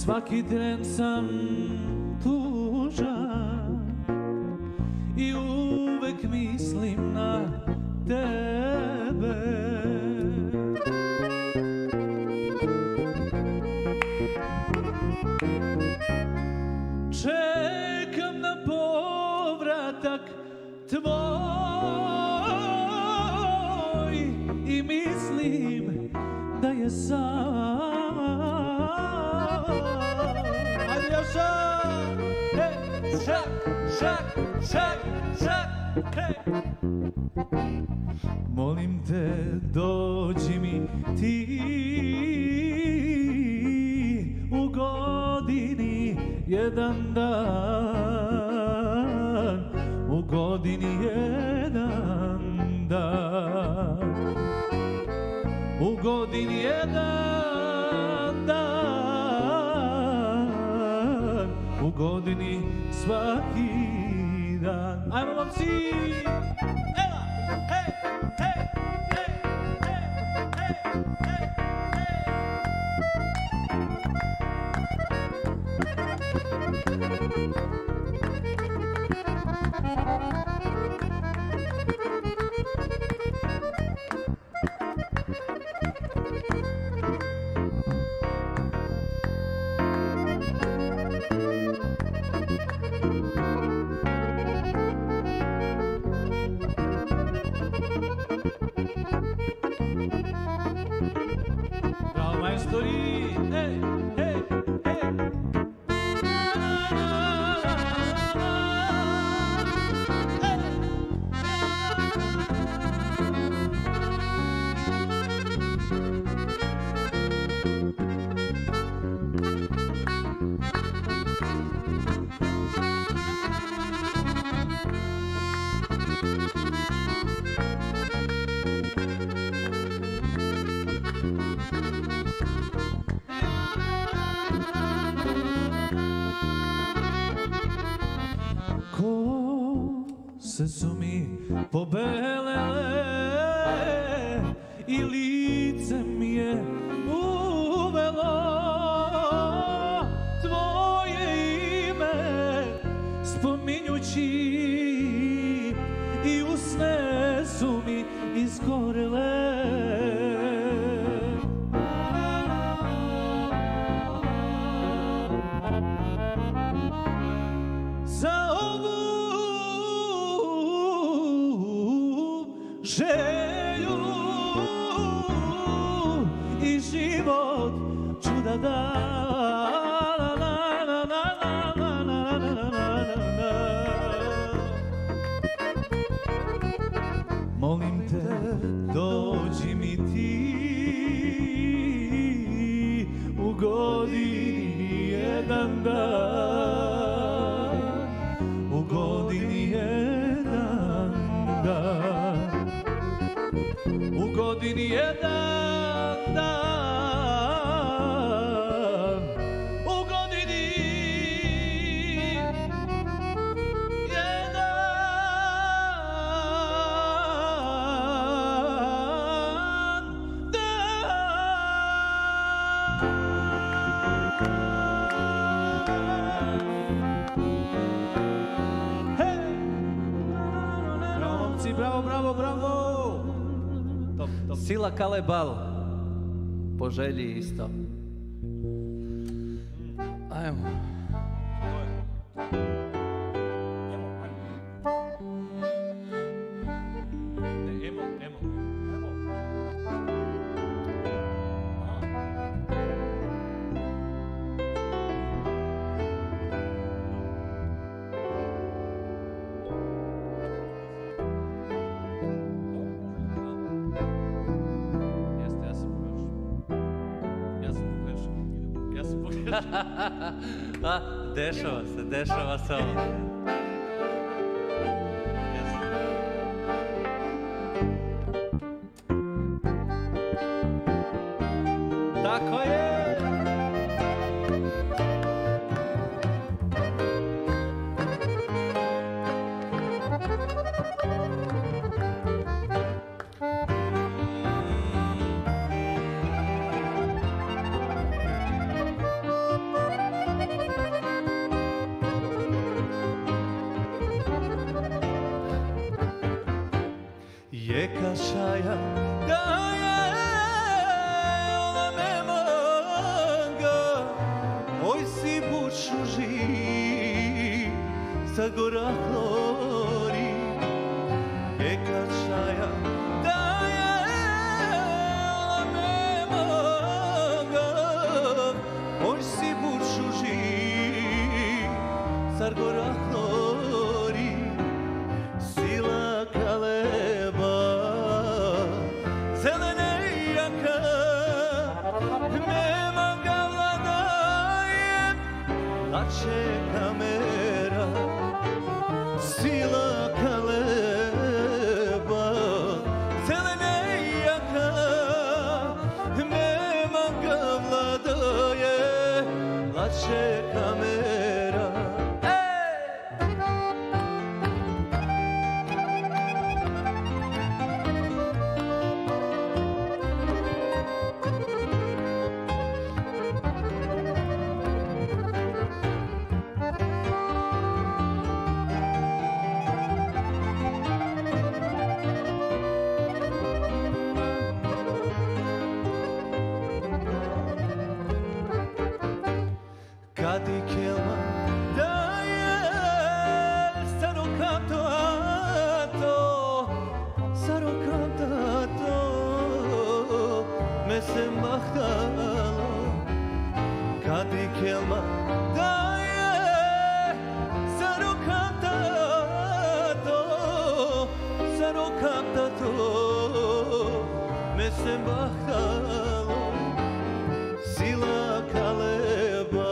svaki tren sam tužan i uvek mislim na tebe. Čekam na povratak tvoj i mislim da je sam. Ajde još hej, šak, šak, šak, šak, hej. Molim te, dođi mi ti u godini jedan dan, u godini jedan dan, u godini jedan dan, u godini svaki dan. Ajmo momci! Ela! Hej! Hej! Hej! Hej! Hej! Hej! Bravo majstori! Hej! Hej! Hej! Kose su mi pobelele i lice mi je uvelo tvoje ime spominjući i usne su mi izgorele. Za ovu želju i život ću da dam. Molim te, dođi mi ti u godini jedan dan, u godini jedan dan, u godini jedan dan, u godini jedan dan. Hej! Bravo momci, bravo, bravo, bravo! Top, top. Sila Kalebal, po želji isto. Ajmo. Ne, emo, emo. Jeste, ja sam pogrešio. A, dešava se ovo. Tako je! Rijeka šaja daje ona me manga, oj si bušu živ, sad gora hlori. Rijeka šaja daje ona me manga, oj si bušu živ, sad gora hlori. Sila kaleba zelene jaka, nema ga vladaje, lače kamera. Sila kaleba zelene jaka, nema ga vladaje, lače kamera. Kadi kelma daje staro kantato, staro kantato, me se mahtalo. Kadi kelma daje staro kantato, staro kantato, me se mahtalo. Sila kaleba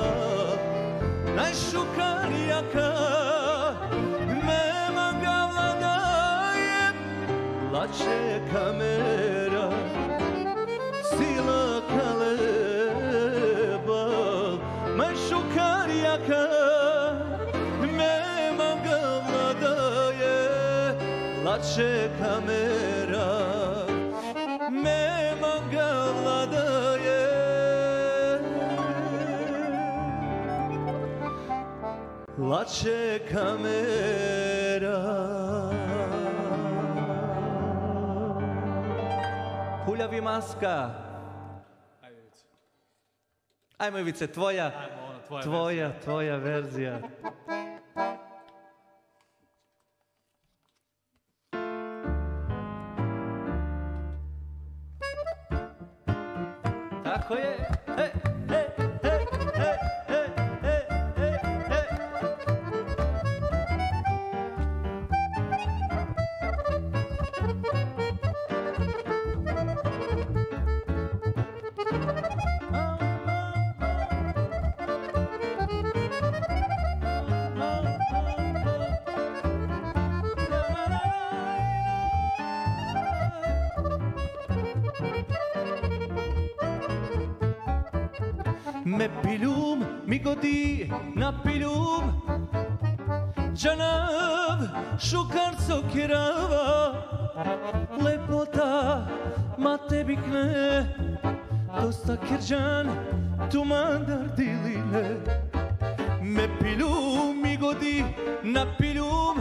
najšukarjaka, nema ga vladaje, lače kamera. Sila kaleba najšukarjaka, nema ga vladaje, lače kamera. Nema ga vladaje, lače kamera. Huljavi maska. Ajmo Ivice, tvoja verzija. Tako je. Me pilum mi godi na pilum, Džanav šukar sokirava, lepota ma tebi kne, dosta kirđan tu mandar diline. Me pilum mi godi na pilum,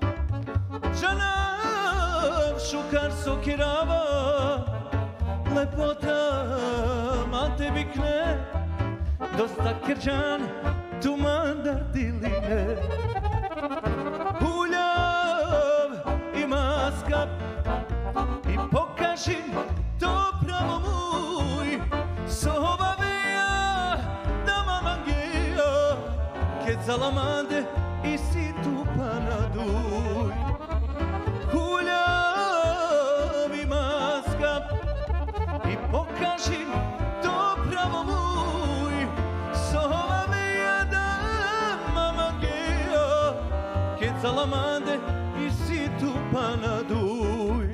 Džanav šukar sokirava, lepota ma tebi kne, dosta kirđan tu mandar diline. Huljav i maska i pokaži to pravo muj, soba veja da mamangija, kad zalamande i si tu panaduj. Huljav i maska i pokaži to pravo muj, soba veja da mamangija, kad zalamande i si tu panaduj.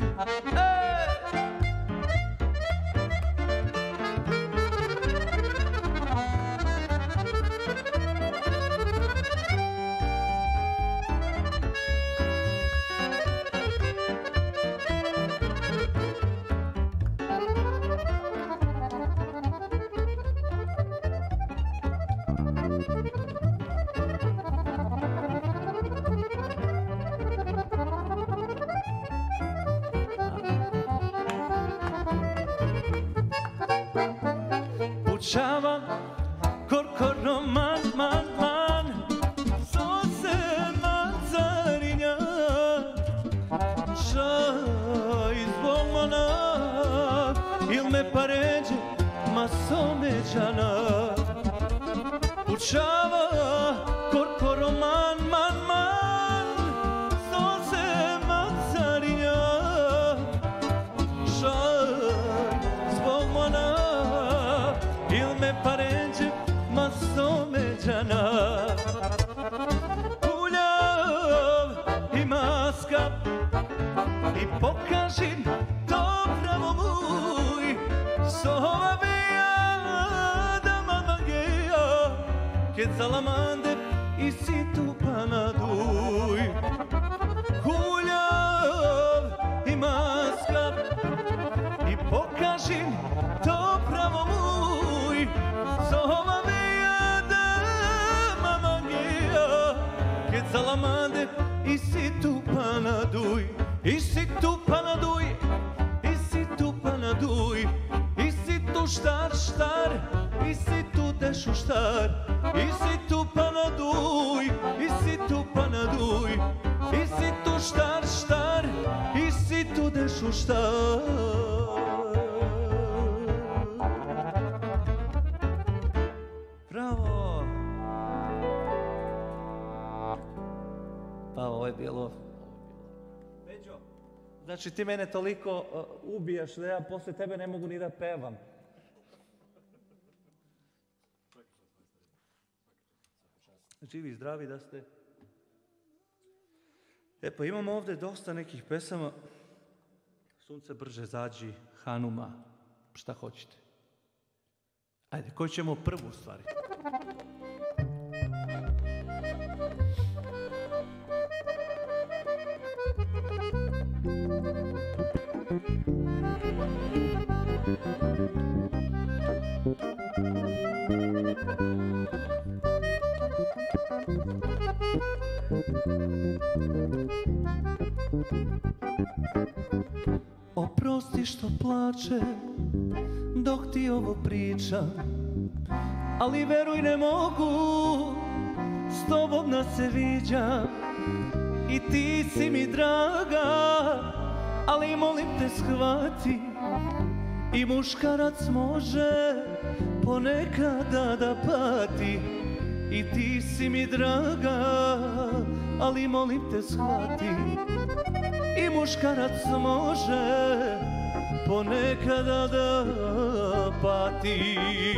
Purčava, korkoro man, sose macarinja, šaj zbog mana, il me paređe, ma someđana. Purčava, korkoro man, sose macarinja, šaj zbog mana, il me paređe, ma someđana. Uljav i maska i pokažim to pravo muj, sova bija da mama geja, kad salamande i situ panaduj. Uljav i maska i pokažim to pravo muj, sova bija da mama geja, kad salamande i situ panaduj. I si tu panaduj, i si tu panaduj, i si tu štar, i si tu dešu štar. I si tu panaduj, i si tu panaduj, i si tu štar, i si tu dešu štar. Bravo! Pa ovo je bilo... Znači ti mene toliko ubijaš da ja poslije tebe ne mogu ni da pevam. Živi i zdravi da ste. E pa imamo ovdje dosta nekih pesama. Sunce brže zađi, Hanuma, šta hoćete. Ajde, koju ćemo prvu stvari? Oprosti što plačem dok ti ovo pričam, ali veruj ne mogu s tobom da se viđam. I ti si mi draga, ali molim te shvati, i muškarac može ponekada da pati. I ti si mi draga, ali molim te shvati, i muškarac može ponekada da pati.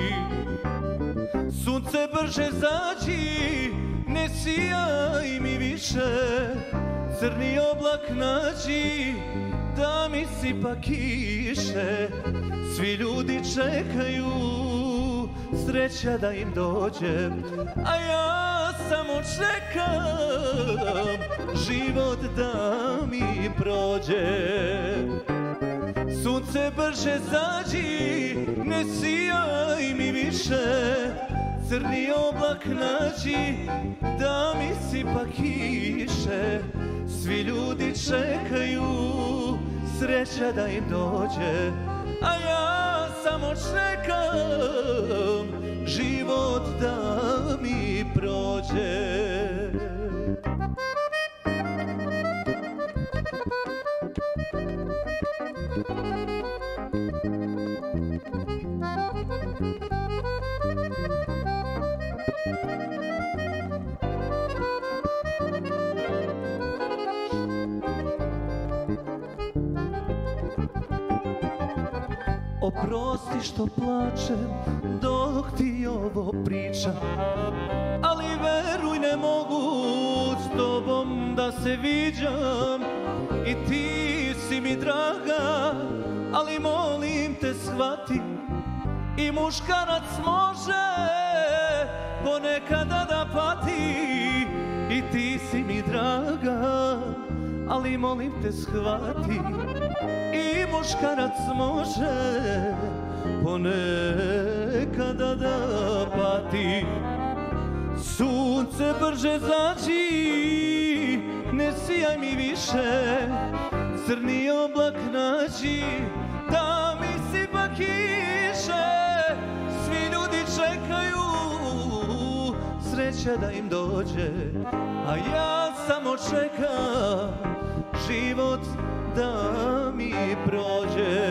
Sunce brže zađi, ne sijaj mi više, crni oblak nađi, da mi sipa kiše. Svi ljudi čekaju, sreća da im dođe, a ja samo čekam, život da mi prođe. Sunce brže zađi, ne sijaj mi više, crni oblak nađi, da mi sipa kiše. Svi ljudi čekaju, sreća da im dođe, a ja samo čekam, život da mi prođe. Oprosti što plačem dok ti ovo pričam, ali veruj ne mogu s tobom da se viđam. I ti si mi draga, ali molim te shvati, i muškarac može ponekada da pati. I ti si mi draga, ali molim te shvati, i muškarac može ponekada da pati. Sunce brže zađi, ne sijaj mi više, crni oblak nađi, da mi sipa kiše. Svi ljudi sreća da im dođe, a ja samo čekam život da mi prođe.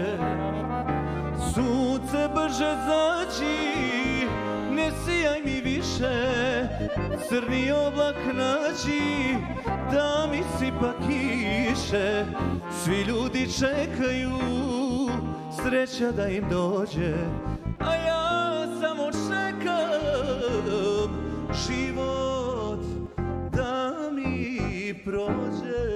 Sunce brže zađi, ne sijaj mi više, crni oblak nađi, da mi sipa kiše. Svi ljudi čekaju, sreća da im dođe, a ja samo čekam život da mi prođe.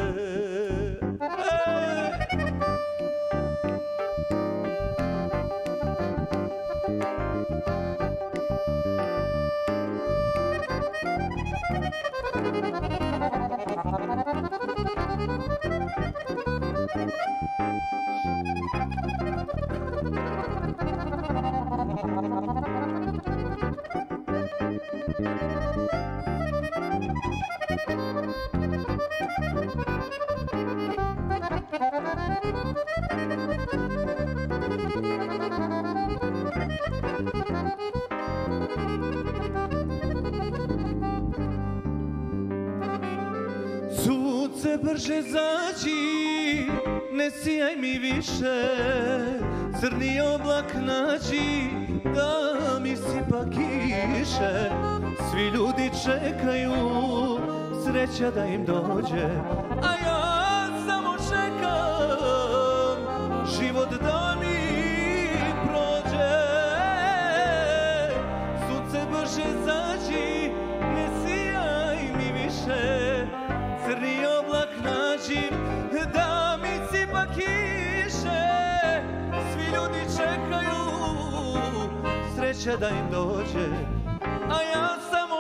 Sunce brže zađi, ne sijaj mi više, crni oblak nađi, da mi sipa kiše. Svi ljudi čekaju, sreća da im dođe, a ja samo čekam život da mi prođe. Sunce brže zađi, ne sijaj mi više, crni oblak nađi, da mi sipa kiše. Svi ljudi čekaju, sreća da im dođe, a ja samo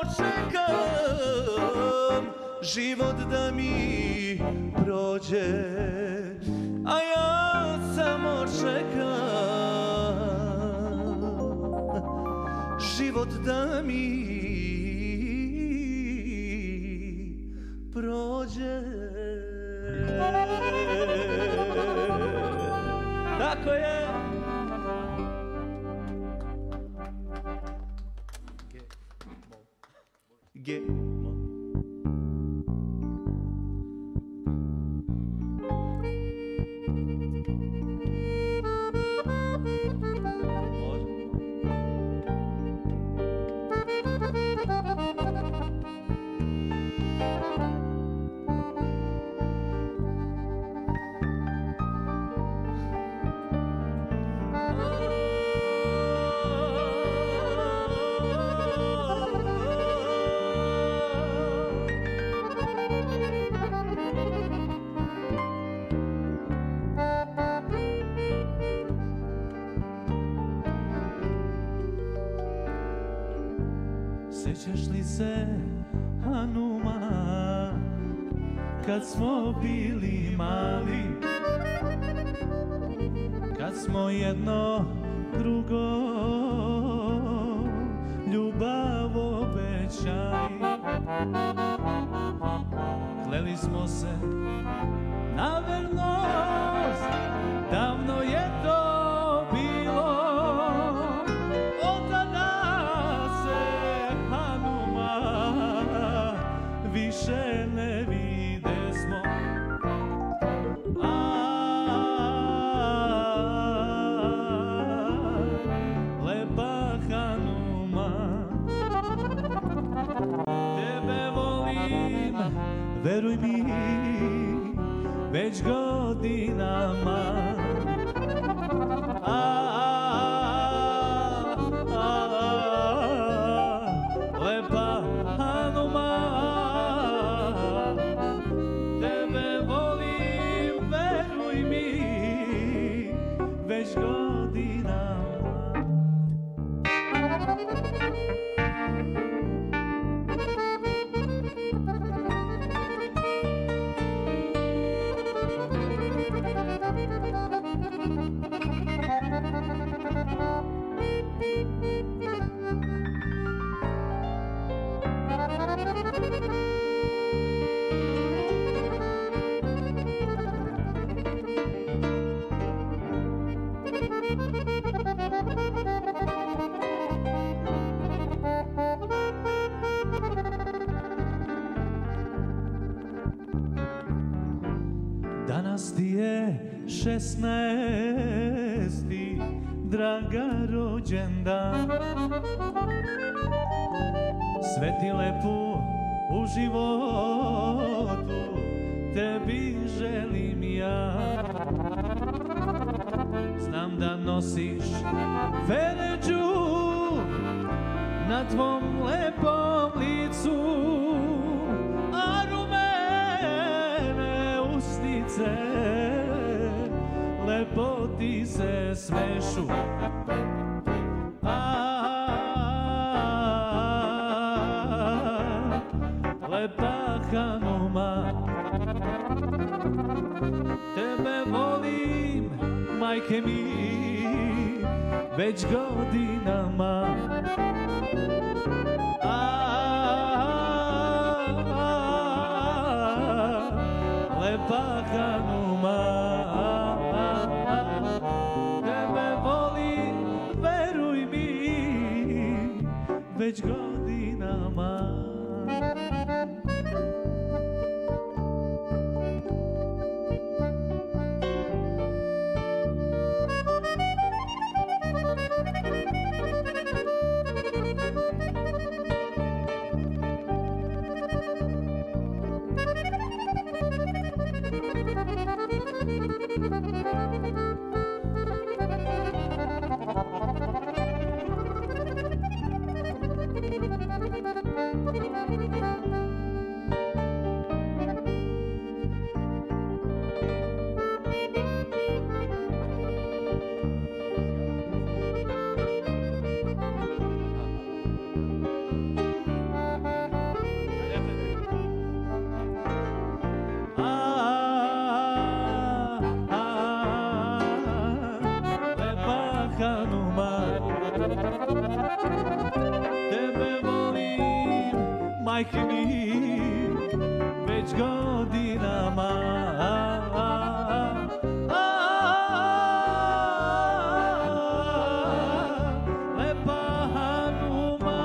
čekam život da mi prođe, a ja samo čekam život da mi prođe. Tako je. G-mol. Sjećaš li se, Hanuma, kad smo bili mali, kad smo jedno drugo ljubav obećali? Kleli smo se na vernost, davno je to bilo. Od tada se, Hanuma, više ne videsmo. Lepa Hanuma, tebe volim, veruj mi, već godinama. Lepa Hanuma, tebe volim, veruj mi, već godinama. Danas ti je 16. draga rođendan. Sve ti lepo u životu tebi želim ja. Znam da nosiš veređu na tvom lepom licu, a rumene usnice lepo ti se smešu. Lepa Hanuma, tebe volim, majke mi, već godinama. Lepa Hanuma, tebe volim, veruj mi, već godinama. Tebe volim, majke mi, već godinama. Lepa Hanuma,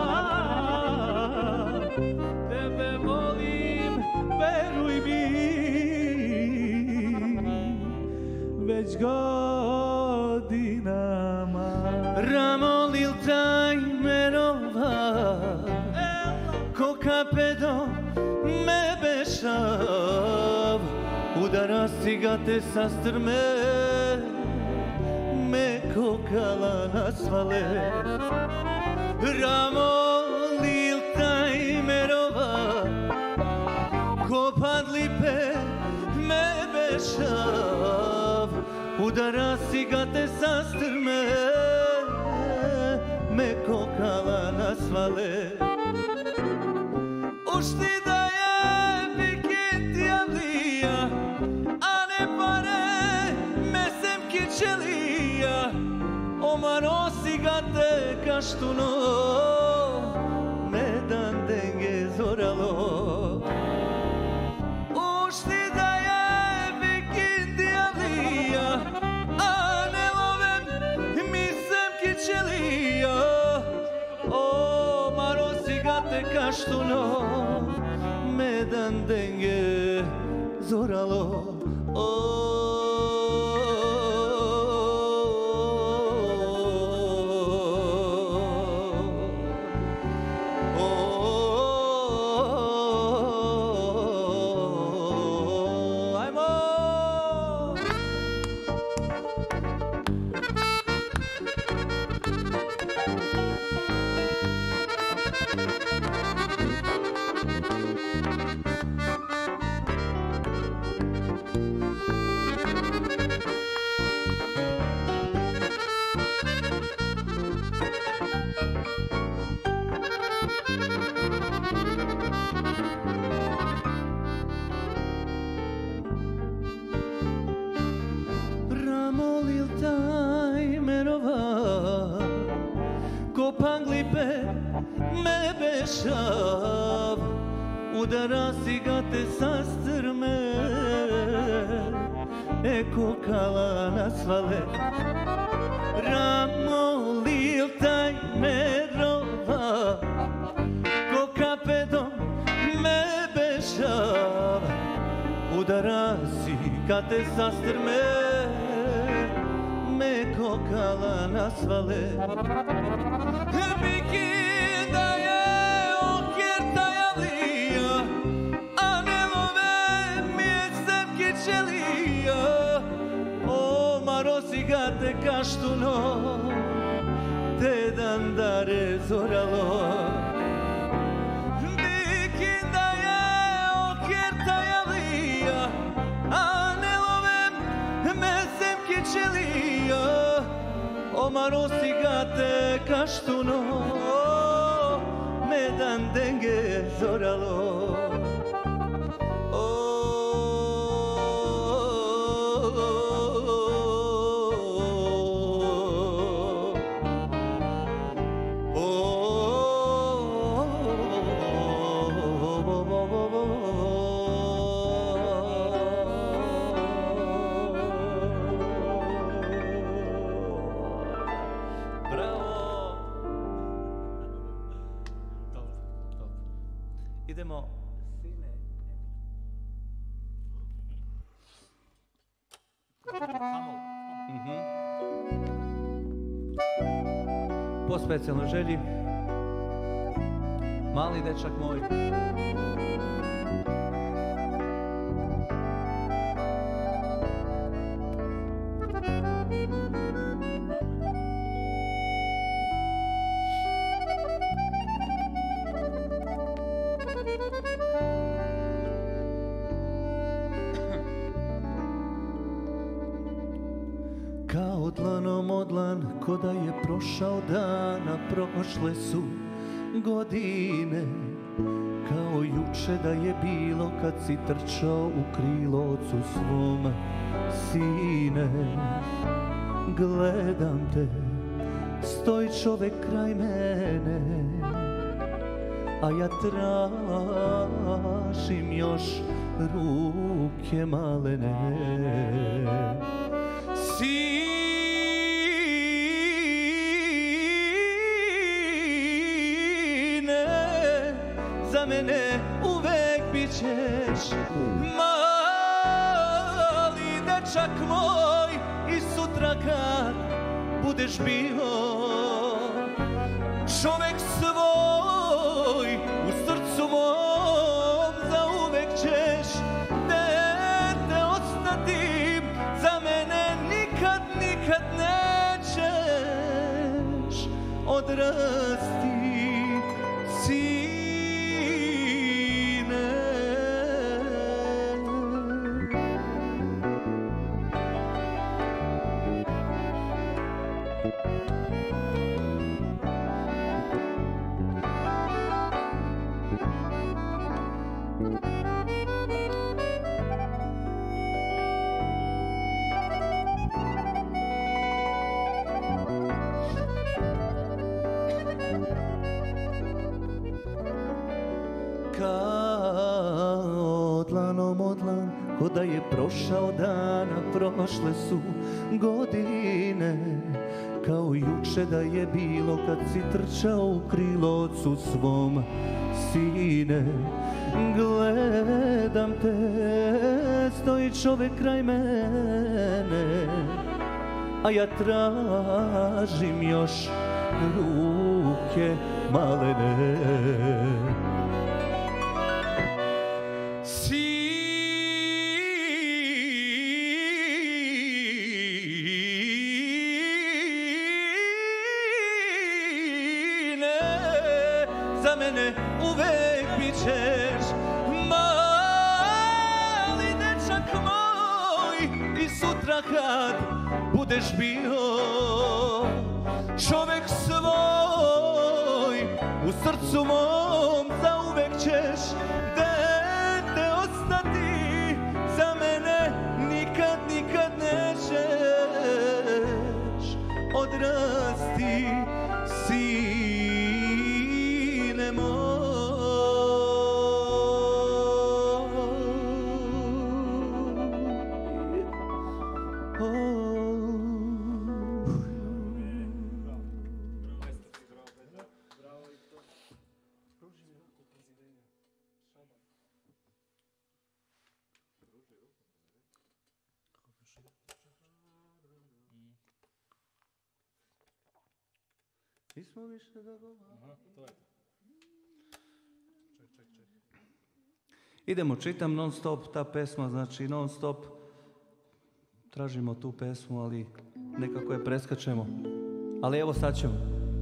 tebe volim, veruj mi, već godinama. Ramolil taj merova, ko kapedo me bešav, udara si ga te sa strme, me kokala na svale. Ramolil taj merova, ko padlipe me bešav, udara si ga te sa strme, me kokala na svale. Ušti da je vikintjalija, a ne pare mesem kičelija, omaro si ga te kaštuno, me dan denge zoralo. Ušti da je vikintjalija, a ne lovem misem kičelija, omaro si ga te kaštuno, me dan denge zoralo. Ko panglipe me bešav, udara si ga te sa strme, e kokala na svale. Ramolil taj merova, ko kapedom me bešav, Udarasi kad te sastrme, me kokala nasvale. Bikinda je okjerta javlija, a ne love mjesem kičelija. O marosi ga te kaštuno, te dandare zoralo. Bikinda je okjerta javlija, a ne love mjesem kičelija. O marosi ga te kaštuno, me dan denge zoralo. Idemo, sine. Po specijalnoj želji, mali dečak moj. Kao dlanom odlan, ko da je prošao dana, prošle su godine. Kao juče da je bilo kad si trčao u krilo ocu svom, sine. Gledam te, stoji čovek kraj mene, a ja tražim još ruke malene. Sine, za mene uvek bit ćeš mali dečak moj. I sutra kad budeš bio čovek svoj, u srcu mom zauvek ćeš dete ostati. Za mene nikad, nikad nećeš odrasti, sine. Kao dlanom odlan, ko da je prošao dana, prošle su godine. Kao juče da je bilo kad si trčao u krilo ocu svom, sine. Gledam te, stoji čovek kraj mene, a ja tražim još ruke malene. Za mene uvek bit ćeš mali dečak moj. I sutra kad budeš bio čovek svoj, u srcu mom zauvek ćeš dete ostati. Za mene nikad, nikad nećeš odrasti, sine moj. Nismo više dobro. Idemo, čitam non stop ta pesma, znači non stop tražimo tu pesmu, ali nekako je preskačemo. Ali evo sad ćemo.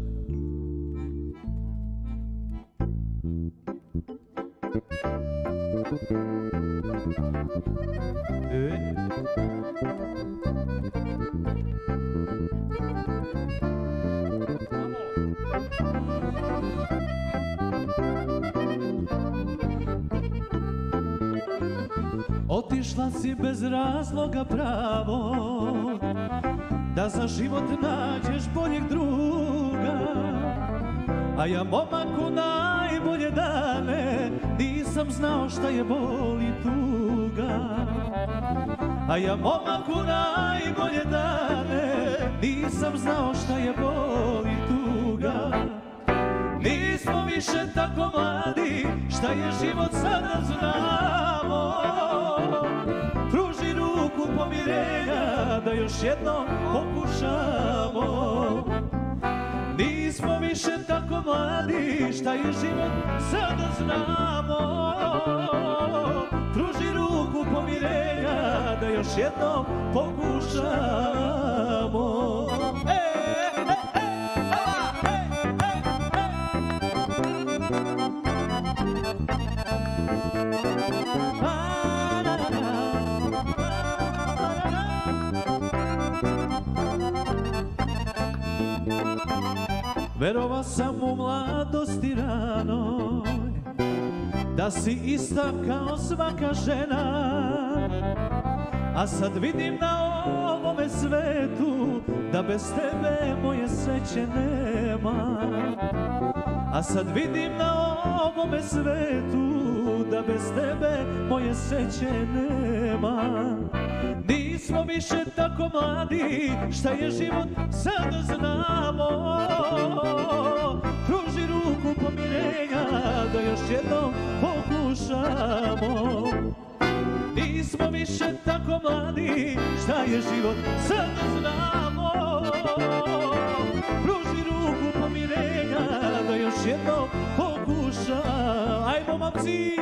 Otišla si bez razloga pravo, da za život nađeš boljeg druga. A ja momak u najbolje dane, nisam znao šta je bol i tuga. A ja momak u najbolje dane, nisam znao šta je bol i tuga. Nismo više tako mladi, šta je život sada znamo. Pruži ruku pomirenja, da još jednom pokušamo. Nismo više tako mladi, šta je život sada znamo. Pruži ruku pomirenja, da još jednom pokušamo. Verova sam u mladosti ranoj, da si ista kao svaka žena. A sad vidim na ovome svetu, da bez tebe moje sreće nema. A sad vidim na ovome svetu, da bez tebe moje sreće nema. Nismo više tako mladi, šta je život sada znamo. Pruži ruku pomirenja, da još jednom pokušamo. Nismo više tako mladi, šta je život sada znamo. Pruži ruku pomirenja, da još jednom pokušamo. Ajmo momci,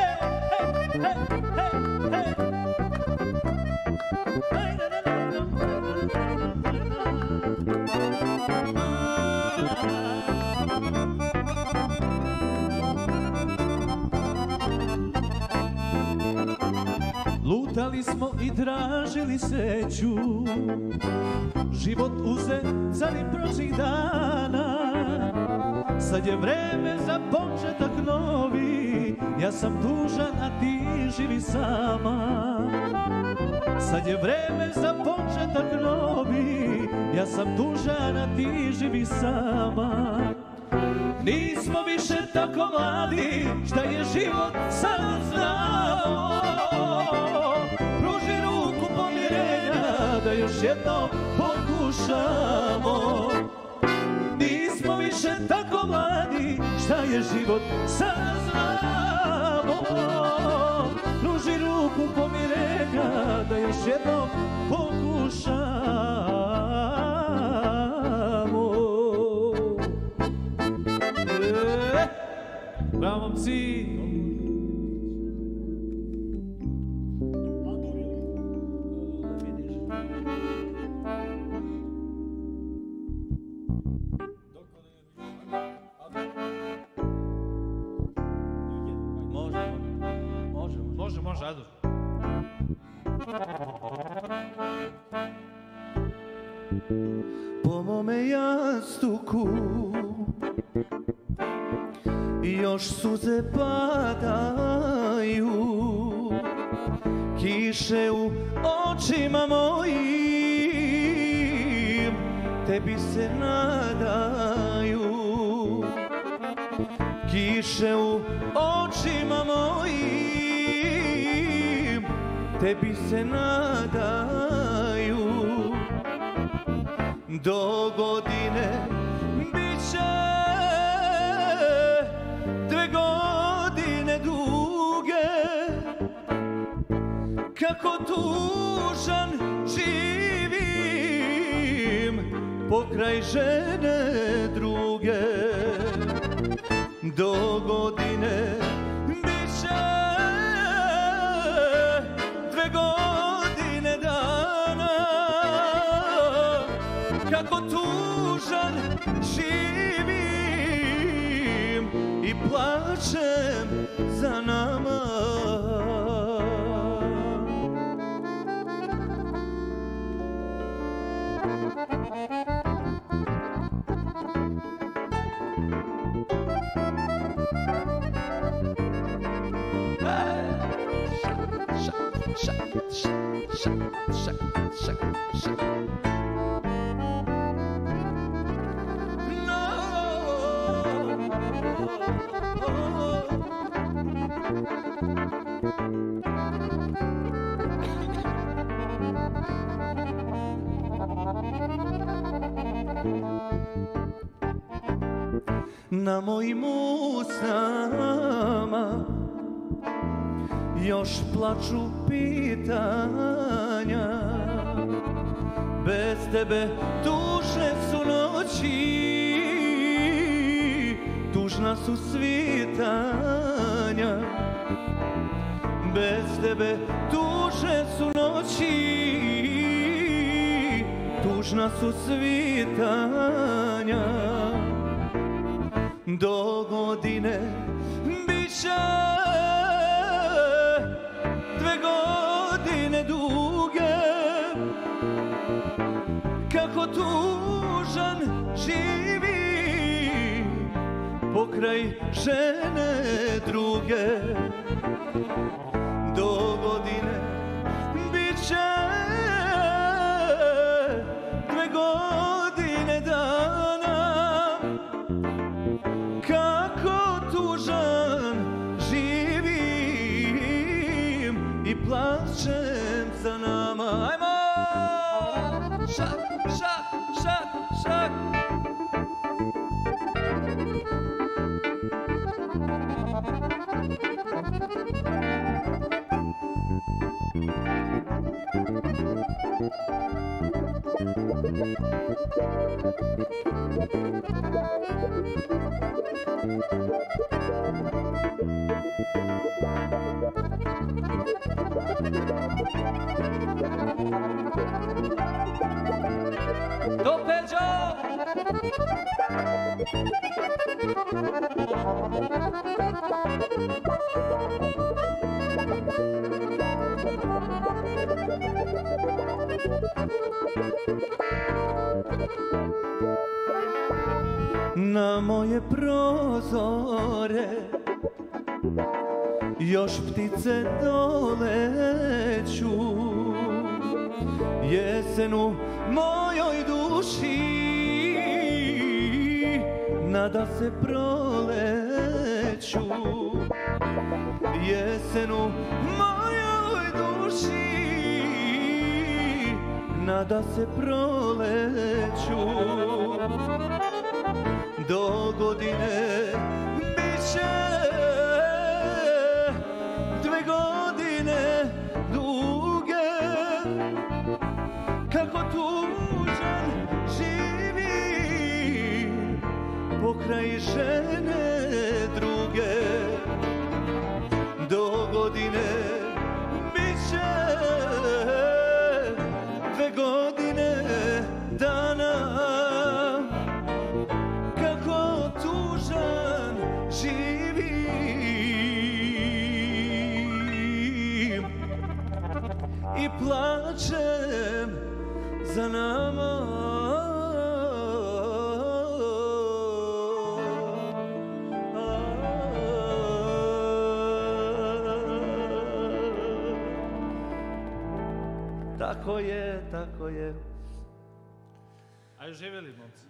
lutali smo i tražili sreću, život uze carim prošlih dana. Sad je vreme za početak novi, ja sam tužan, a ti živi sama. Sad je vreme za početak novi, ja sam tužan, a ti živi sama. Nismo više tako mladi, šta je život sad znamo. Pruži ruku pomirenja, da još jednom pokušamo. Nismo više tako mladi, šta je život sad znamo. Pruži ruku pomirenja, da još jednom pokušamo. Bravo, momci! Može, Adur. Po mome jastuku još suze padaju, kiše u očima mojim tebi se nadaju. Kiše u očima mojim tebi se nadaju. Do godine bit će 2 godine duge, kako tužan živim pokraj žene druge. Do godine biće 2 godine dana, kako tužan živim i plačem za nama. Na mojim usnama još plaču pitanja, bez tebe tužne su noći, tužna su svitanja. Bez tebe tužne su noći, tužna su svitanja. Do godine biće 2 godine duge, kako tužan živi pokraj žene druge. Do godine biće 2 godine dana, kako tužan živim i plačem za nama. Ajmo! Šak, šak, šak, šak. Do Peđo! Na moje prozore još ptice doleću, jesen u mojoj duši nada se proleću. Jesen u mojoj duši nada se proleću. Do godine biće 2 godine duge, kako tužan živi pokraj žene druge. Do godine biće 2 godine dana, kako tužan živim i plačem za nama. Tako je, tako je. Ajde, živjeli, momci.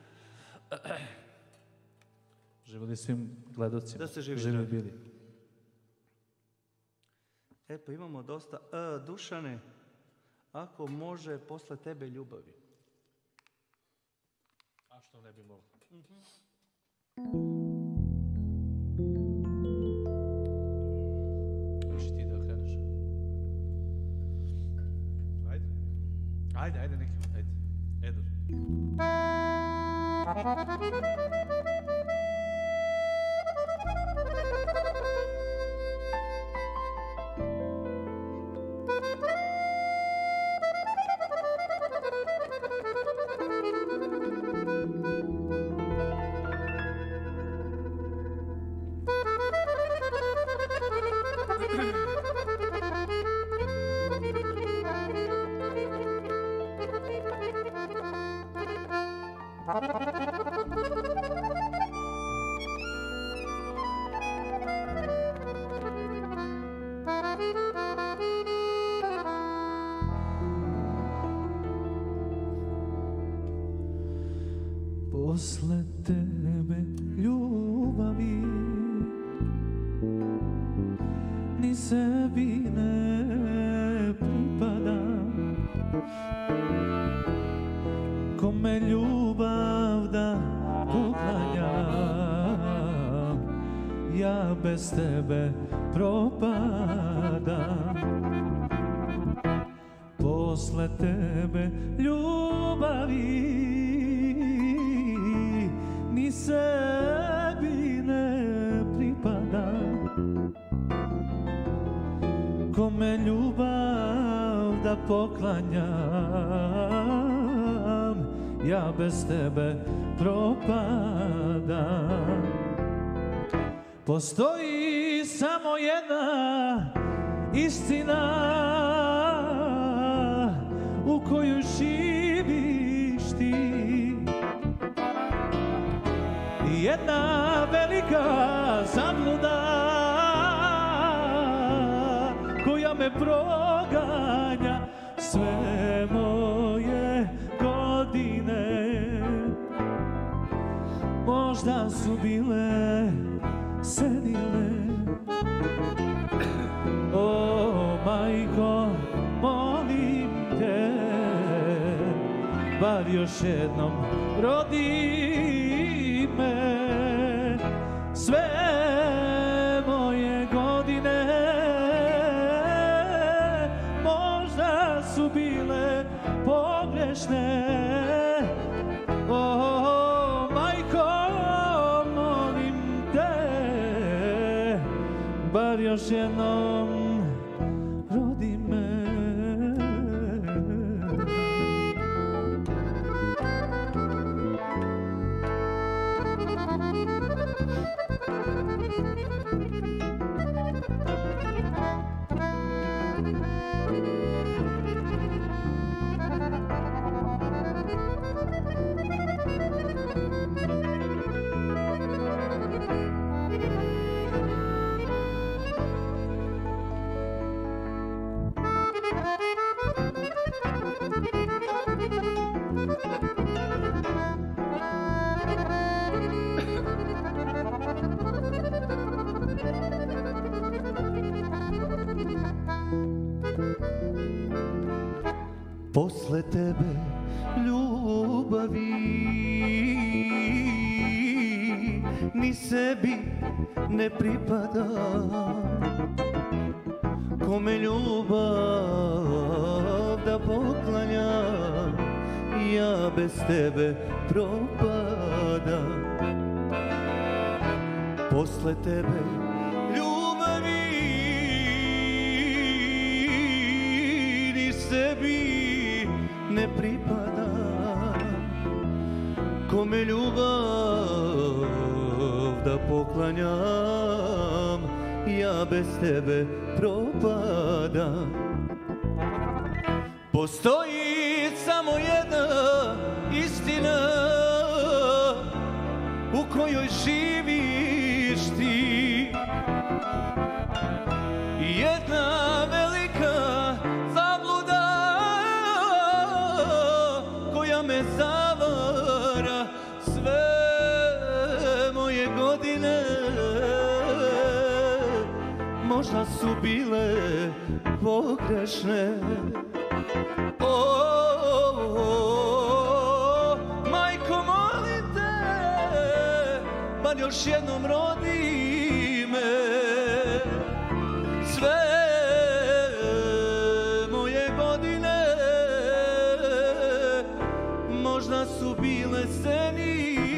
Živjeli svim gledocima. Da se živi. Živjeli bili. E pa imamo dosta. Dušane, ako može posle tebe ljubavi. A što ne bi moglo? Možeš ti da kreneš? Ajde. Ajde, neki, ajde. Edo. Posle tebe ljubavi ni sebi ne pripadam, kome ljubav da poklanjam, ja bez tebe propadam. Posle tebe ljubavi ni sebi ne pripadam, kome ljubav da poklanjam, ja bez tebe propadam. Postoji samo jedna istina u koju živiš ti, jedna velika zabluda koja me proganja sve moje godine. Možda su bile senile, o majko, molim te, bar još jednom rodi me. Sve moje godine možda su bile pogrešne, o majko, molim te, bar još jednom rodi me. Posle tebe ljubavi ni sebi ne pripadam, kome ljubav da poklanjam, ja bez tebe propadam. Posle tebe ljubavi ni sebi ne pripadam, kome ljubav da poklanjam, ja bez tebe propadam. Postoji samo jedna istina u kojoj živiš ti, jedna velika zabluda koja me zavara sve moje godine. Možda su bile pogrešne, majko, molim te, bar još jednom rodi me. Sve moje godine možda su bile senile,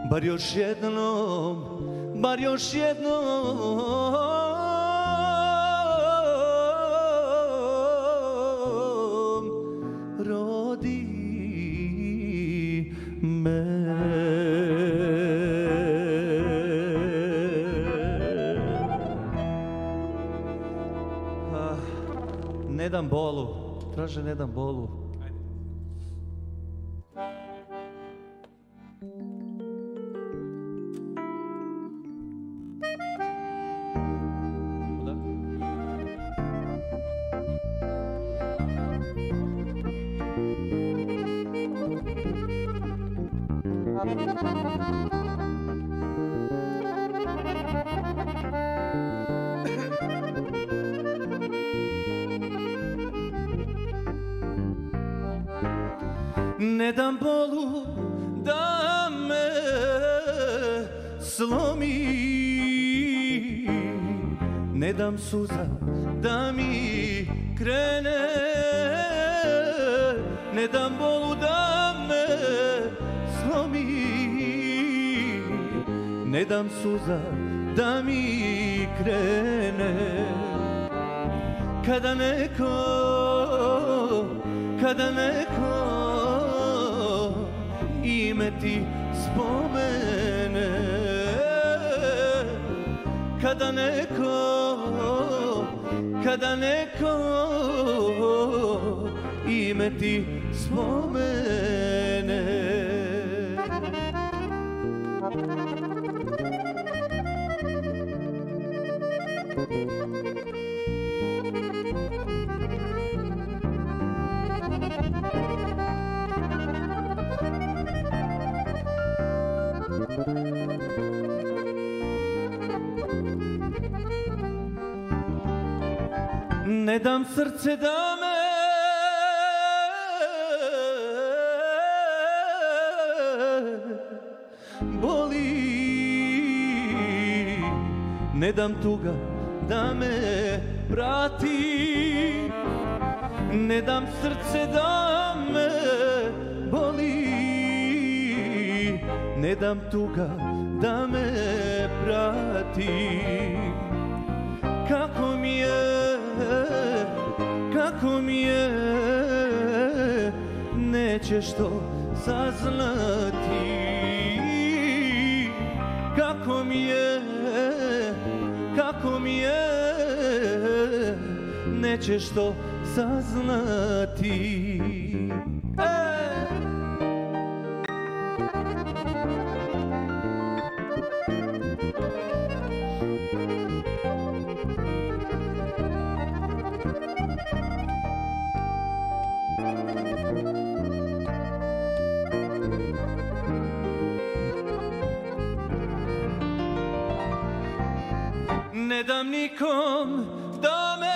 bar još jednom, bar još jednom rodi me. Ne dam bolu, traže ne dam bolu. Ne dam bolu da me slomi, ne dam suza da mi krene, ne dam bolu da me slomi, ne dam suza da mi krene. Kada neko ime ti spomene, kada neko ime ti spomene. Ne dam srce da me boli, ne dam tuga da me prati, ne dam srce da me boli, ne dam tuga da me prati. Kako mi je, nećeš to saznati. Kako mi je, nećeš to saznati. Ne dam nikom da me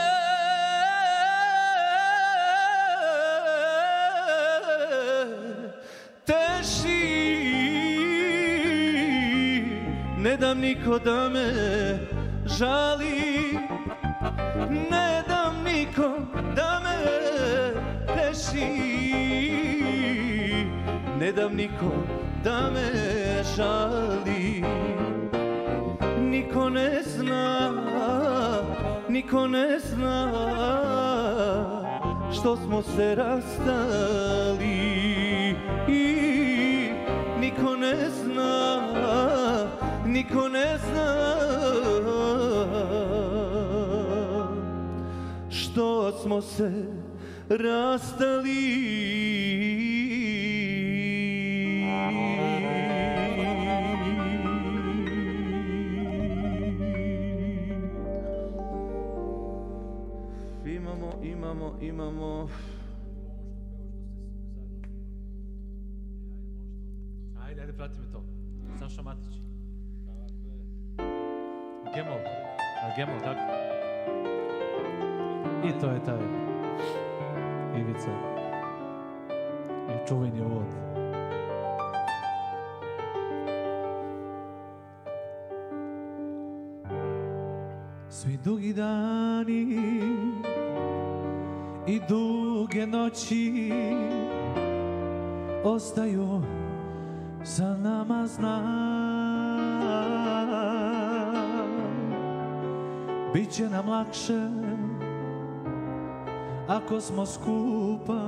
teši, ne dam niko da me žali, ne dam nikom da me teši, ne dam nikom da me žali. Niko ne zna što smo se rastali. Niko ne zna što smo se rastali. Imamo. Ajde, prati me to. Saša Matić. Gemol, tako? I to je taj Ivica. I čuveni uvod. Svi dugi dani i duge noći ostaju za nama znam, bit će nam lakše ako smo skupa.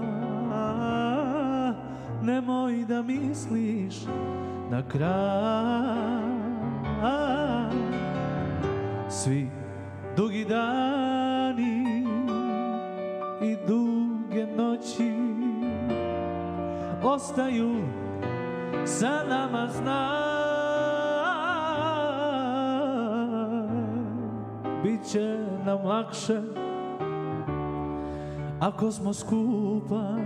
Nemoj da misliš na kraj. Svi dugi dani i duge noći ostaju za nama znam. Biće nam lakše ako smo skupa.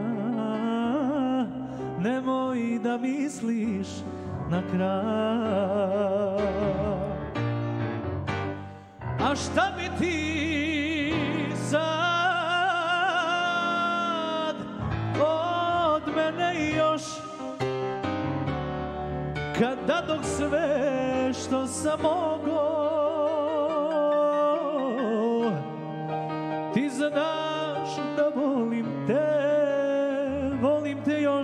Nemoj da misliš na kraj. A šta bi ti sad od mene još, kada dok sve što sam mogao, ti znaš da volim te još.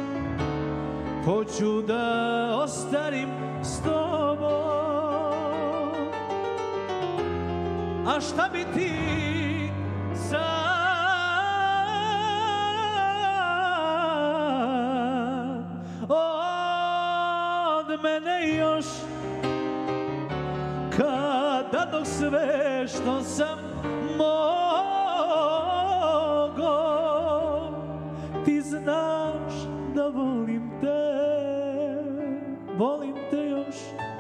Hoću da ostarim s tobom. A šta bi ti sad od mene još, kada dok sve što sam mogao, ti znaš da volim te još.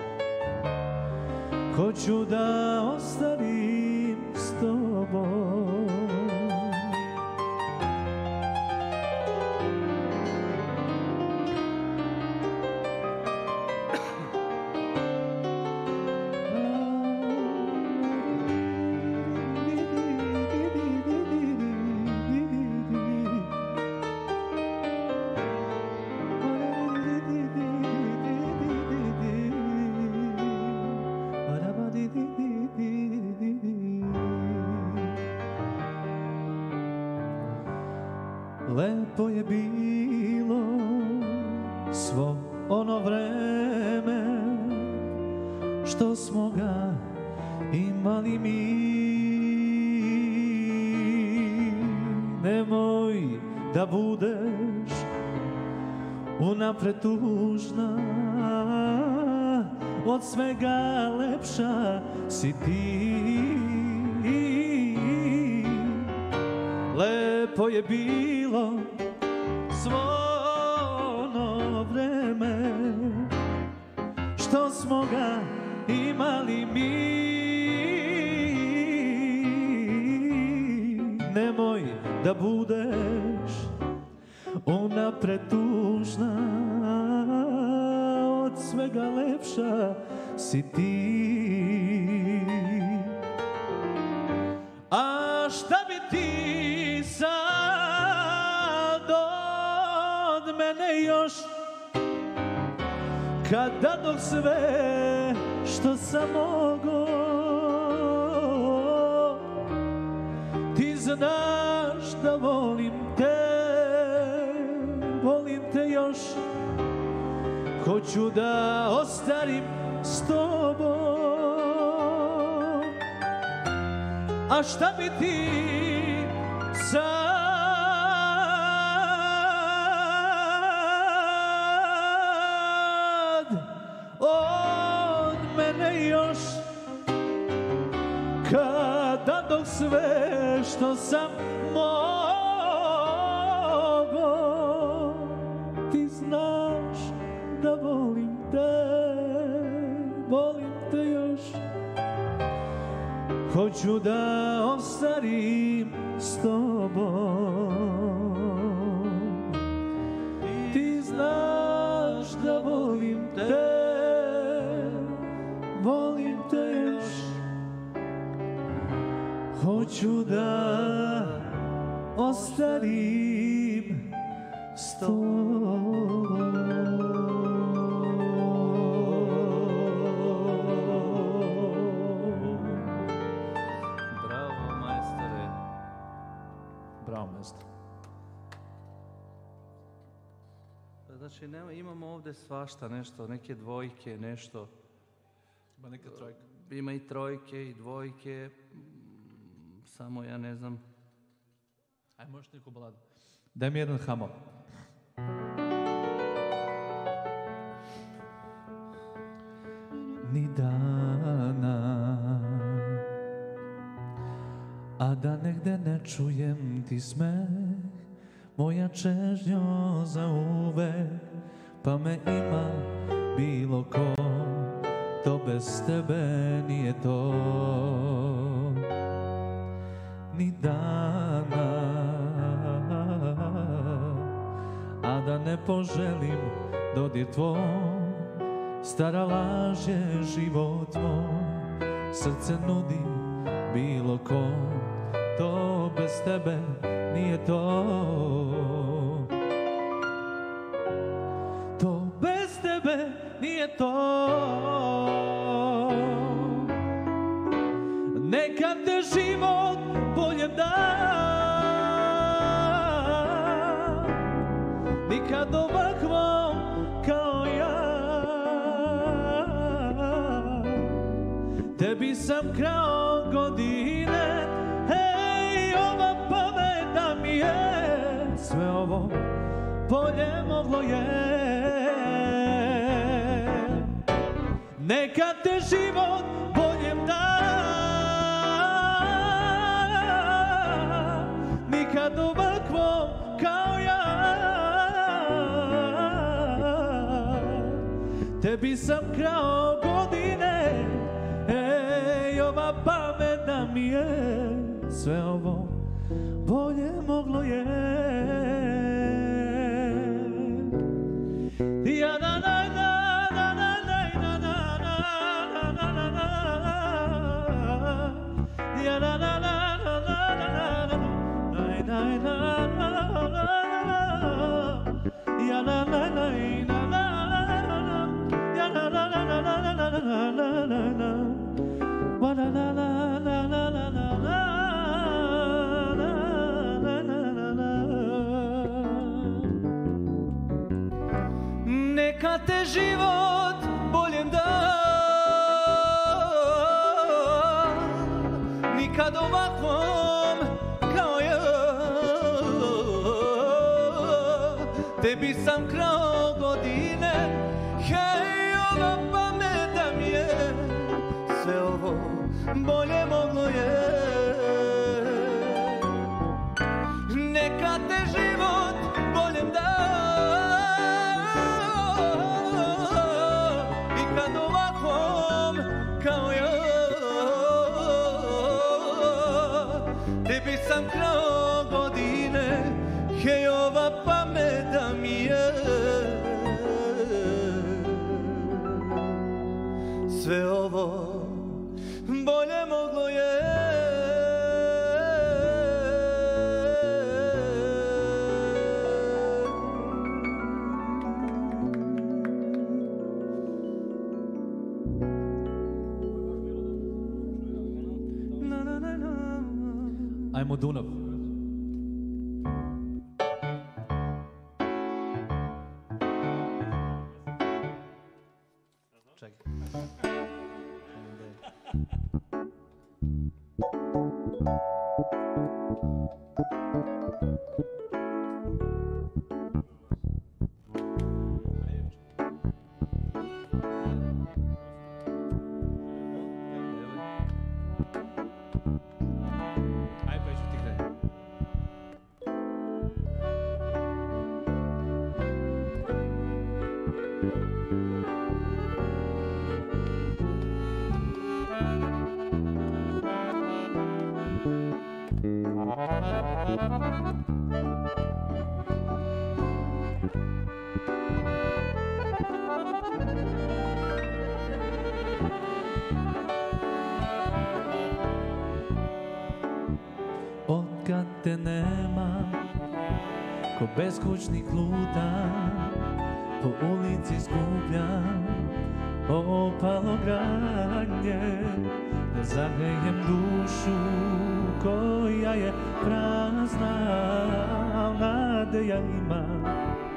Hoću da ostarim s tobom. Lepo je bilo svo ono vreme što smo ga imali mi. Nemoj da budeš unapred tužna, od svega lepša si ti. Lepo je bilo svo ono vreme što smo ga imali mi. Nemoj da budeš unapred tužna, od svega lepša si ti. A šta bi ti sad od mene još, kada dok sve što sam mogao, ti znaš da volim te još. Hoću da ostarim s tobom. A šta bi ti sad od mene još, kada dok sve što sam mogao, ti znaš da volim te još. Hoću da ostarim s tobom. Ti znaš da volim te još. Hoću da ostarim s tobom. znači imamo ovdje svašta nešto, neke dvojke, nešto. Ima neka trojka. Ima i trojke i dvojke, samo ja ne znam. Aj, možeš neku baladu. Daj mi jedan hamo. Ni dana, a da negde ne čujem ti smeh, moja čežnjo za uvek, pa me ima bilo ko, to bez tebe nije to. Ni dana, a da ne poželim dodir tvoj, stara laž je život moj, srce nudi bilo ko, to bez tebe nije to. To bez tebe nije to. Neka te život bolje da, nikad ovakvom kao ja. Tebi sam krao godine, hej, ova pameta mi je, sve ovo bolje moglo je. Neka te život boljem da, nikad ovakvom kao ja. Tebi sam krao godine, ej, ova pameta mi je, sve ovo bolje moglo je. Ja na na na na na na na na na na na, ja na na na na na na na, na na na na, ja na na na na, ja na na na na na na na na na, wa na na na na na na na na. Neka te život boljem da, nikad ovakvom kao ja. Tebi sam krao godine, hej, ova pameta mi je, sve ovo bolje moglo je. Neka te život boljem da, nikad ovakvom kao ja. Tebi sam krao godine, hej, ova pameta mi je, sve ovo bolje moglo je. Ajmo Dunav. Čekaj. Otkad te nema, ko beskućnik lutam, po ulici skupljam opalo granje, da zagrejem dušu koja je prazna, al nade ja imam,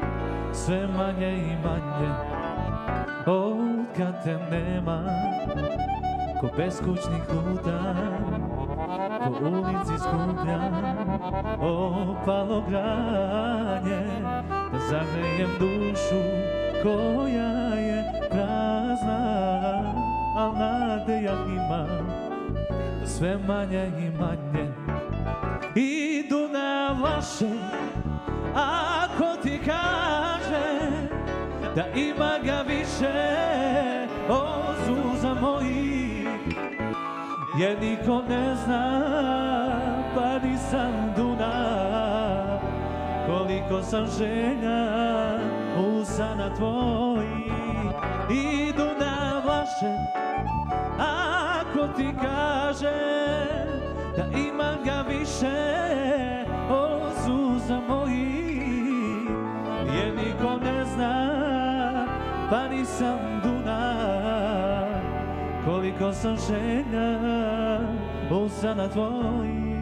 sve manje i manje. Od kad te nema, ko beskućnik lutam, po ulici skupljam opalo granje, da zagrejem dušu koja je prazna, al nade ja imam sve manje i manje. Idu na vaše, ako ti kaže da ima ga više od suza mojih, jer niko ne zna, pa nisam Dunav, koliko sam želja usana tvojih. Idu na vaše, ako ti kaže da ima ga više od suza mojih, jer niko ne zna, pa nisam Dunav, koliko sam želja usana tvojih.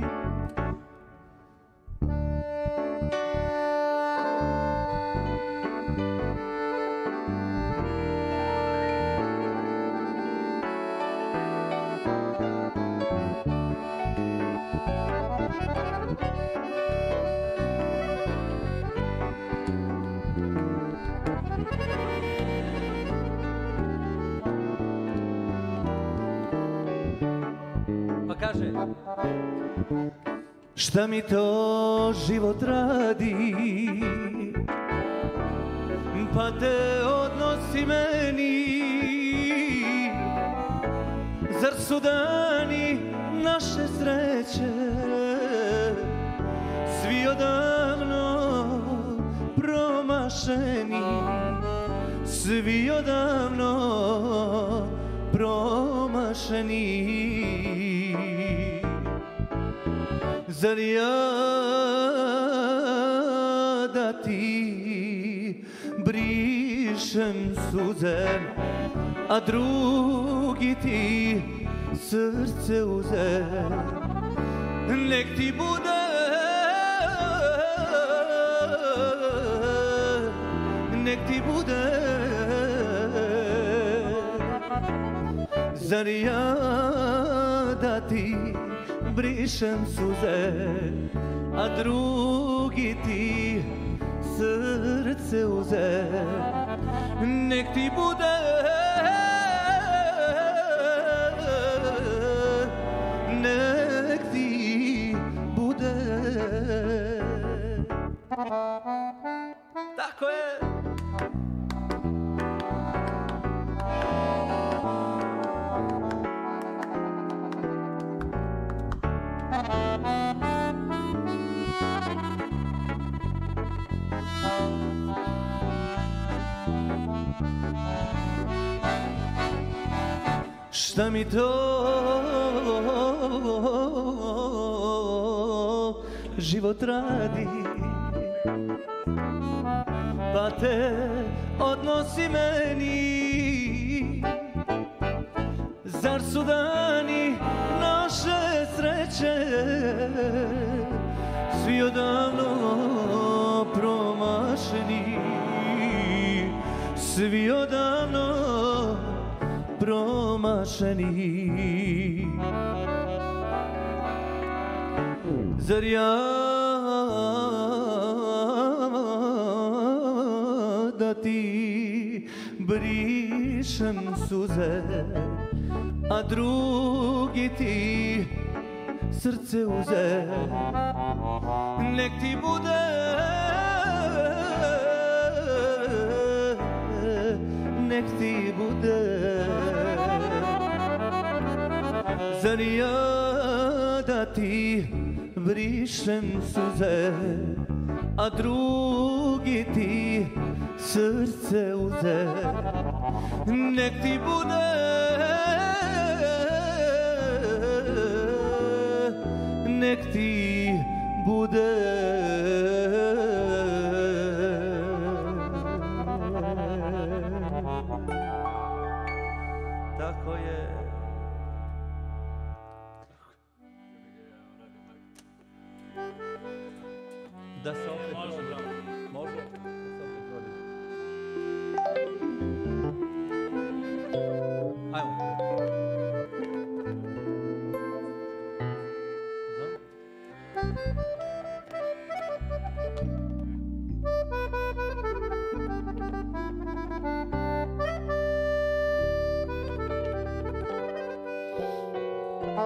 Kaže, šta mi to život radi, pa te odnosi meni, zar su dani naše sreće svi odavno promašeni, svi odavno promašeni. Zar ja da ti brišem suze, a drugi ti srce uze? Nek ti bude, nek ti bude. Zar ja da ti brišem suze, a drugi ti srce uze? Nek ti bude, nek ti bude. Tako je. Šta mi to život radi, pa te odnosi meni, zar su dani naše sreće svi odavno promašeni, svi odavno promašeni. Zar ja da ti brišem suze, a drugi ti srce uze? Nek ti bude, nek ti bude. Zar ja da ti brišem suze, a drugi ti srce uze? Nek ti bude, nek ti bude. Tako je. Da se opet može, može. Da se opet rodi.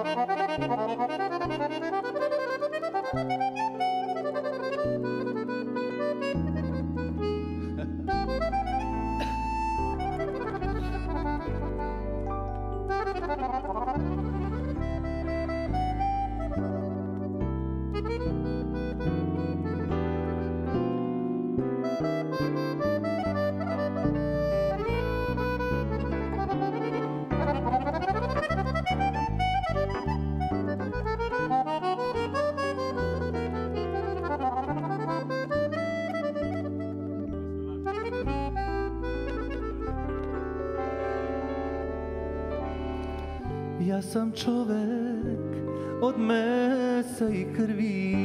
Ja sam čovek od mesa i krvi,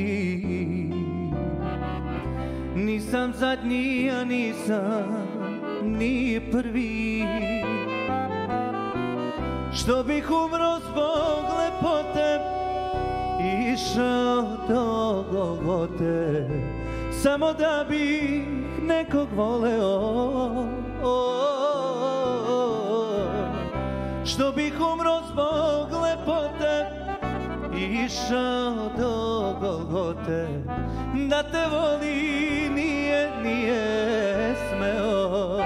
nisam zadnji, a nisam ni prvi, što bih umro zbog lepote, išao do Golgote, samo da bih nekog voleo. Što bih umro zbog lepote, išao do Golgote, da te voli nije smeo.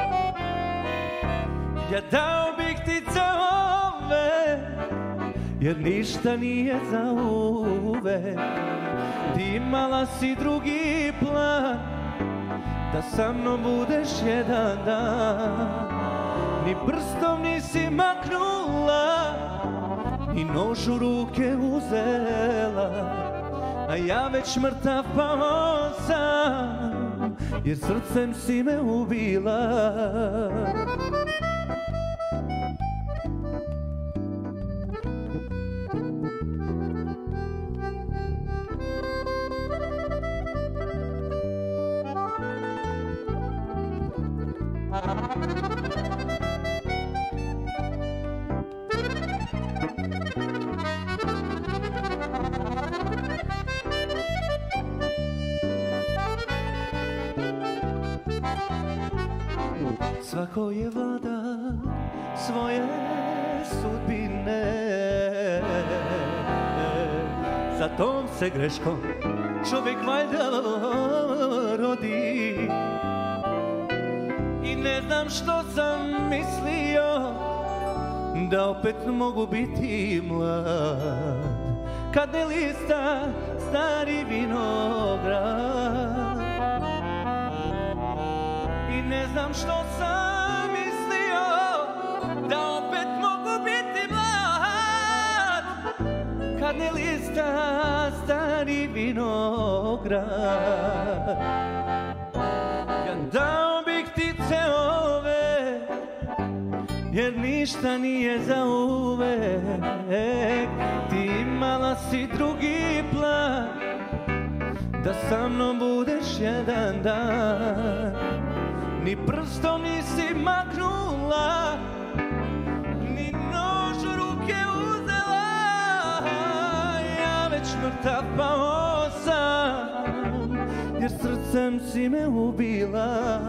Ja dao bih ti cehove, jer ništa nije za uvek. Ti imala si drugi plan, da sa mnom budeš jedan dan. Ni prstom nisi maknula, ni nož u ruke uzela, a ja već mrtav pao sam, jer srcem si me ubila. Svako je vlada svoje sudbine, za tom se greškom čovjek valjda rodi. I ne znam što sam mislio, da opet mogu biti mlad, kad ne lista stari vinograd. I ne znam što sam mislio, da opet mogu biti mlad, kad ne lista stari vinograd. Ja dao bih ti cehove, jer ništa nije za uvek. Ti imala si drugi plan, da sa mnom budeš jedan dan. Ni prstom nisi maknula, ni nož u ruke uzela, ja već mrtav pao sam, jer srcem si me ubila.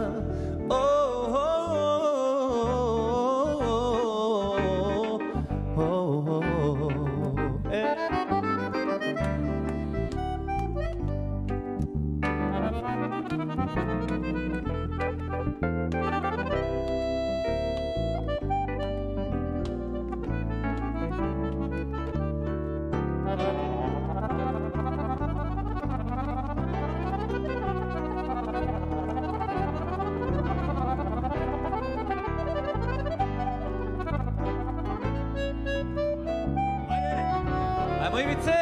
Ajmo Ivice!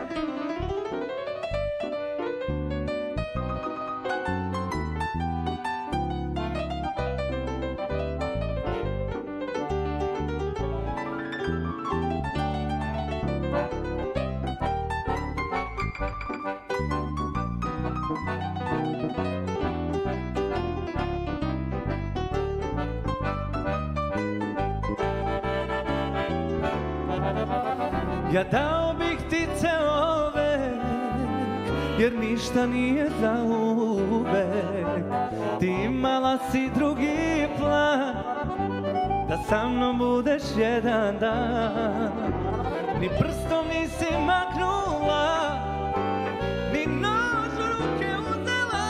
Ja dao bih ti cehove, jer ništa nije za uvek. Ti imala si drugi plan, da sa mnom budeš jedan dan. Ni prstom nisi maknula, ni nož u ruke uzela,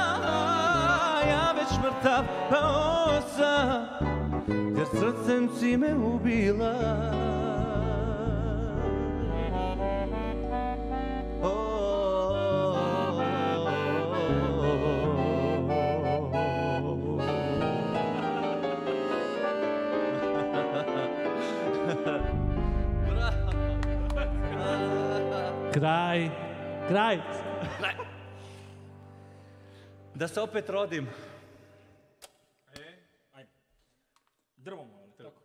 ja već mrtav pao sam, jer srcem si me ubila. Kraj. Da se opet rodim. Drvo malo, tako.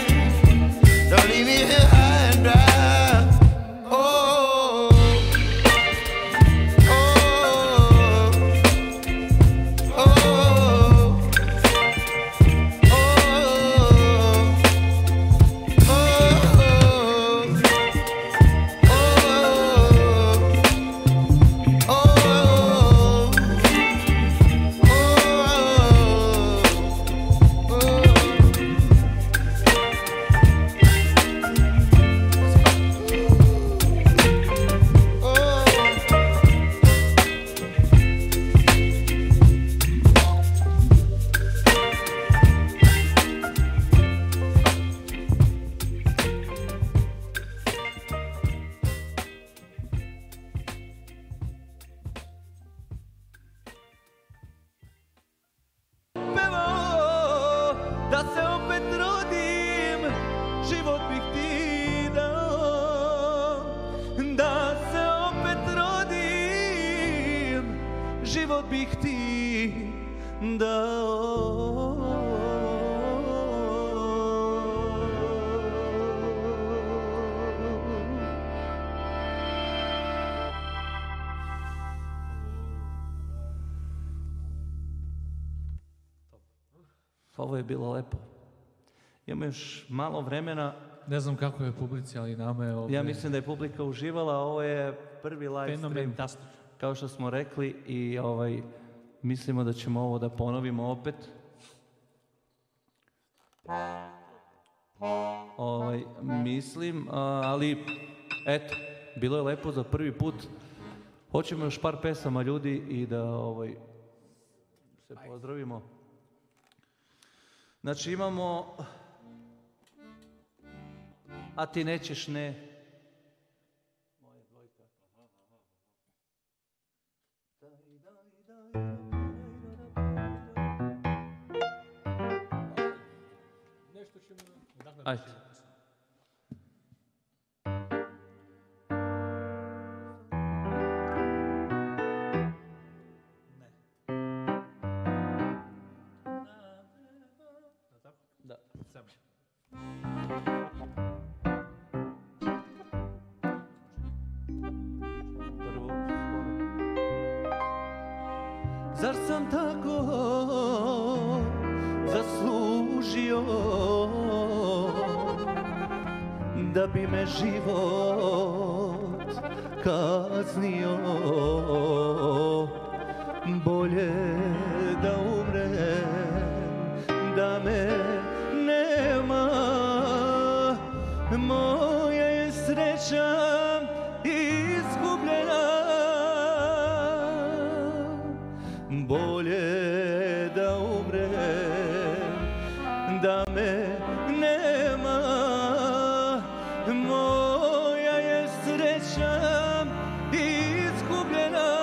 Don't leave me here high and dry. Oh. bih ti dao. Ovo je bilo lepo. Imamo još malo vremena. Ne znam kako je publici, ali nama je ovdje... Ja mislim da je publika uživala. Ovo je prvi live stream, kao što smo rekli, i mislimo da ćemo ovo da ponovimo opet. Mislim, ali eto, bilo je lepo za prvi put. Hoćemo još par pesama, ljudi, i da se pozdravimo. Znači imamo A ti nećeš ne. Moja dvojka. Nešto ćemo... Ajde. Zar sam tako zaslužio da bi me život kaznio? Bolje da umrem, da me nema. Moja je sreća izgubljena. Bolje da umrem, da me nema. Moja je sreća izgubljena.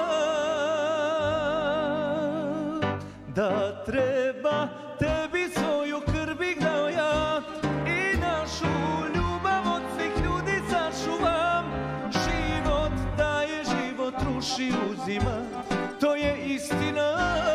Da treba tebi svoju krv bih dao ja i našu ljubav od svih ljudi sačuvam. Život daje, život ruši, uzima, to je istina.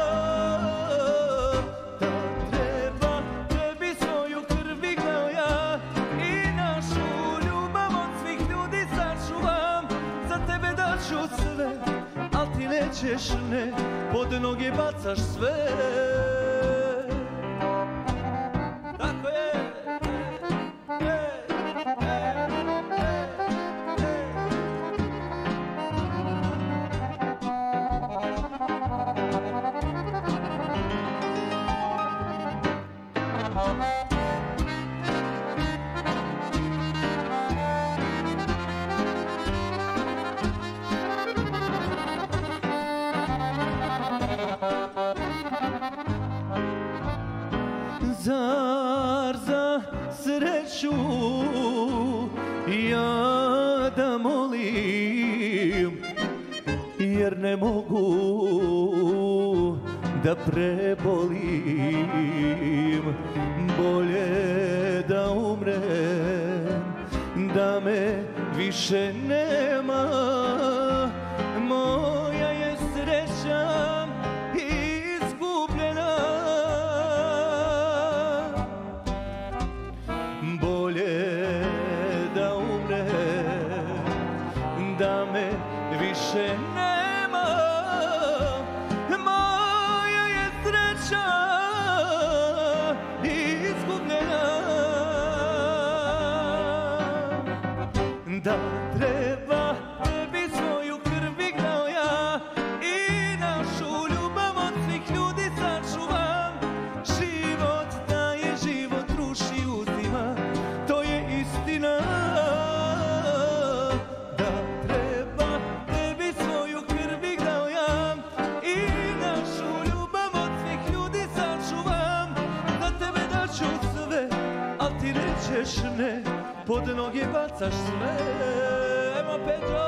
Da treba tebi svoju krv bih dao ja i našu ljubav od svih ljudi sačuvam. Za tebe daću sve, al ti nećeš ne, pod noge bacaš sve. Tako je. Zar za sreću ja da molim, jer ne mogu da prebolim. Bolje da umrem, da me više nema. Moja je sreća izgubljena. Bolje da umrem, da me više nema. Moja je sreća izgubljena. Da treba tebi svoju krv bih dao ja i našu ljubav od svih ljudi sačuvam. Život daje, život ruši, uzima, to je istina. Da treba tebi svoju krv bih dao ja i našu ljubav od svih ljudi sačuvam. Za tebe daću sve, al ti nećeš ne, pod noge bacaš sve. Evo Peđo!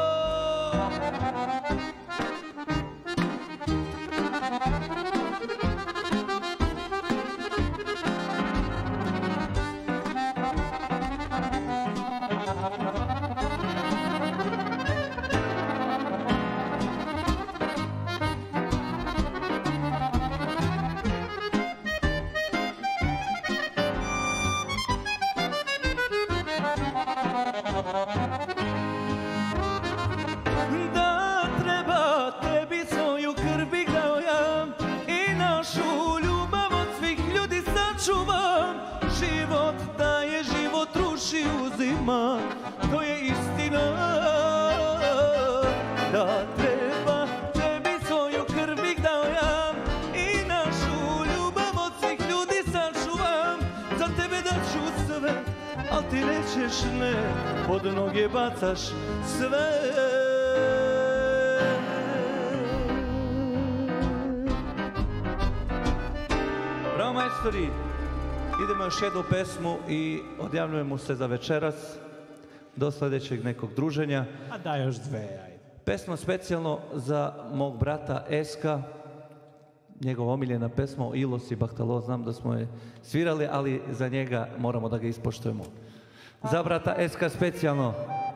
pod noge bacaš sve. Bravo majstori, idemo još jednu pesmu i odjavljujemo se za večeras do sljedećeg nekog druženja. A daj još dve, ajde. Pesma specijalno za mog brata Eska, njegova omiljena pesma o Ilos i Bahtalo, znam da smo je svirali, ali za njega moramo da ga ispoštujemo. Za brata Eska specijalno.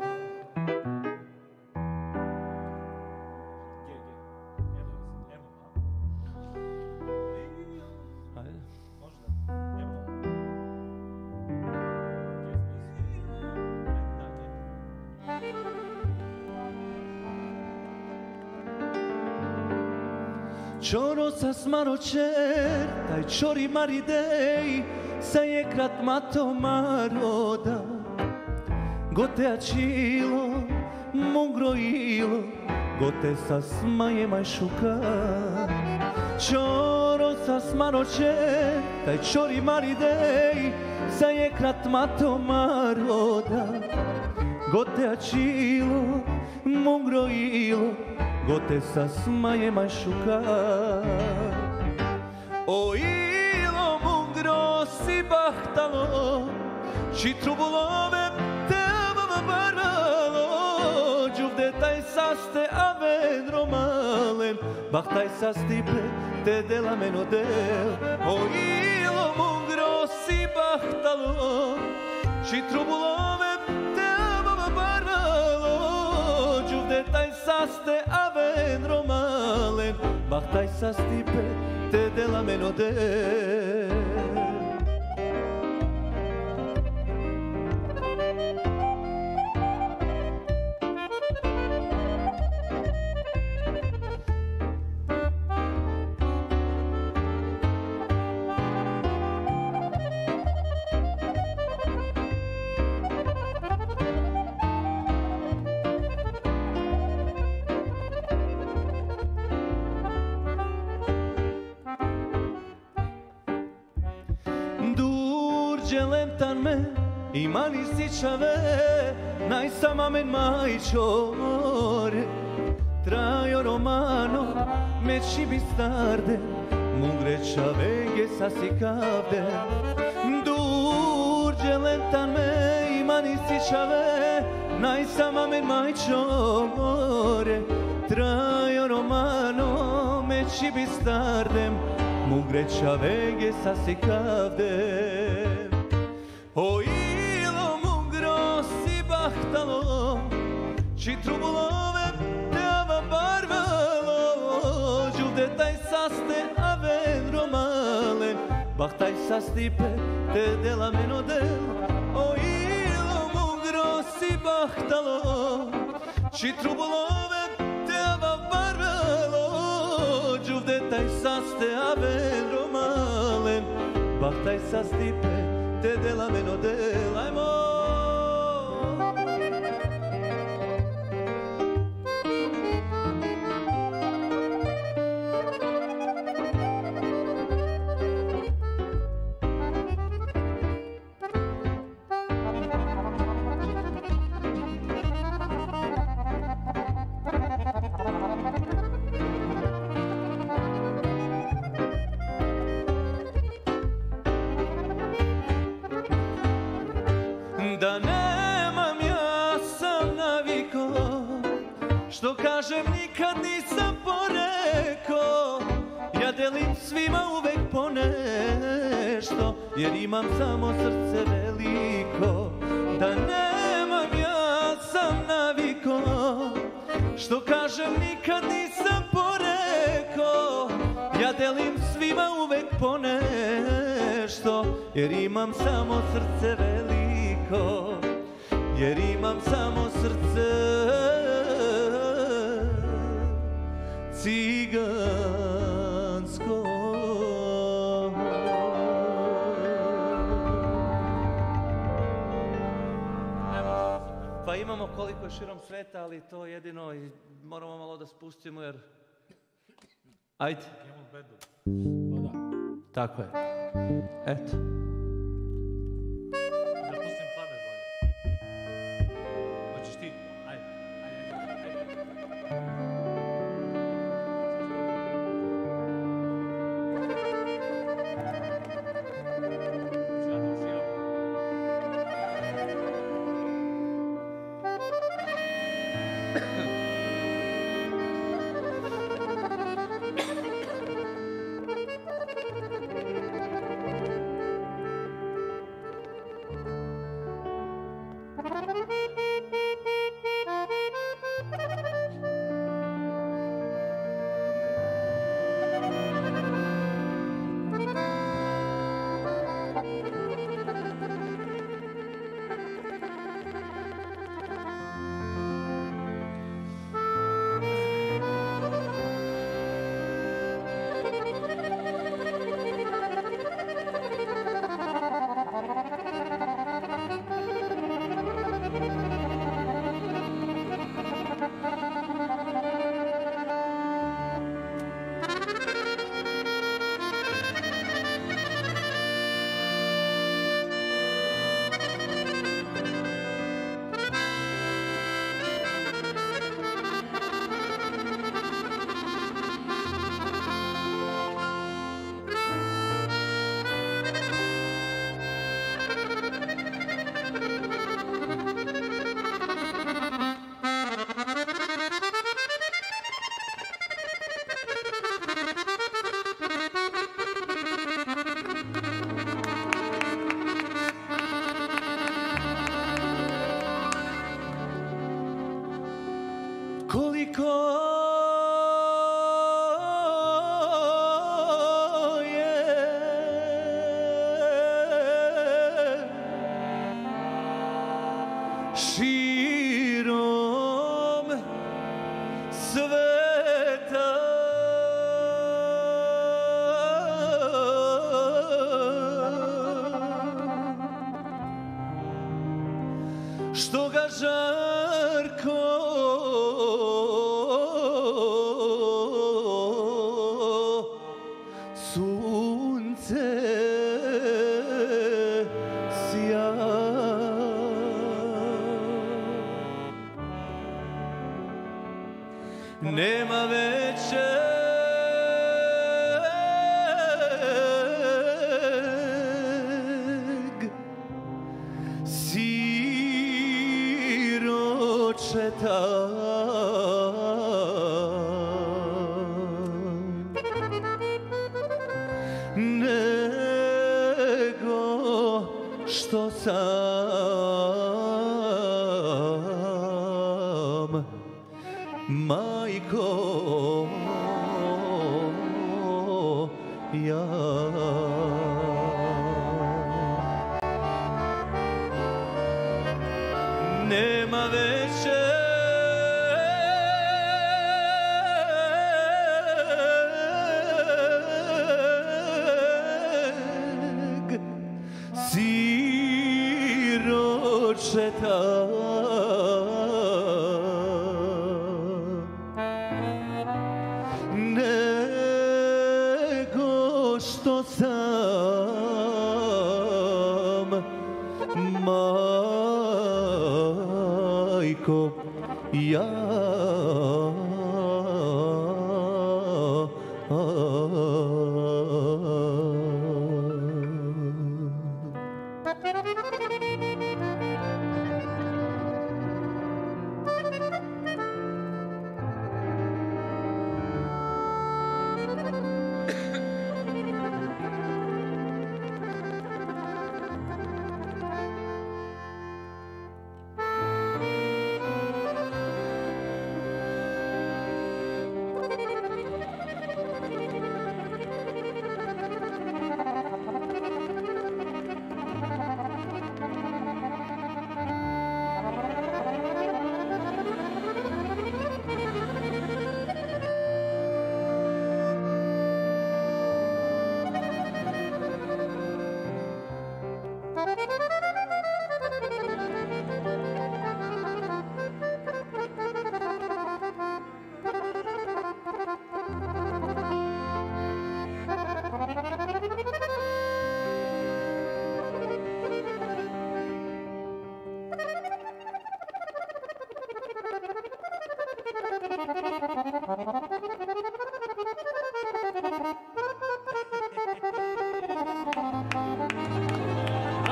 Čoro sa smaročer, taj čori maridej, sa je krat mato maroda. Gote acilo, mugrojilo, gote sa smaje majšuka. Čoro sa smaročer, taj čori maridej, sa je krat mato maroda. Gote acilo, mugrojilo, gote sa smaje majšuka. O ilo mugro si bahtalo, či trubulove tebama baralo, džuvde taj saste avedro malen, bahtaj sa stipe te dela meno del. O ilo mugro si bahtalo, či trubulove tebama baralo, džuvde taj saste avedro malen, bahtaj sa stipe te dela meno del. I mani sičave, najsama men majčore, trajo romano, meči bistarde, mugrećave ge sasikavde. Durđe lentan me, i mani sičave, najsama men majčore, trajo romano, meči bistarde, mugrećave ge sasikavde. O ilo mugro si bahtalo, či trubulove teava barvalo, džuvde taj saste avedro malen, bahtaj sa stipe te dela meno del. O ilo mugro si bahtalo, či trubulove teava barvalo, džuvde taj saste avedro malen, bahtaj sa stipe te dela meno del, ajmo! Da nemam, ja sam naviko, što kažem nikad nisam poreko. Ja delim svima uvek po nešto, jer imam samo srce veliko. Da nemam, ja sam naviko, što kažem nikad nisam poreko. Ja delim svima uvek po nešto, jer imam samo srce veliko. Jer imam samo srce cigansko. Pa imamo koliko je širom sveta, ali to jedino i moramo malo da spustimo jer... Ajde. Tako je. Eto. Koliko je širom sveta što ga žarko sunce sja. Nema većeg siročeta nego što sam majko ja. Nema većeg siročeta nego što sam majko ja.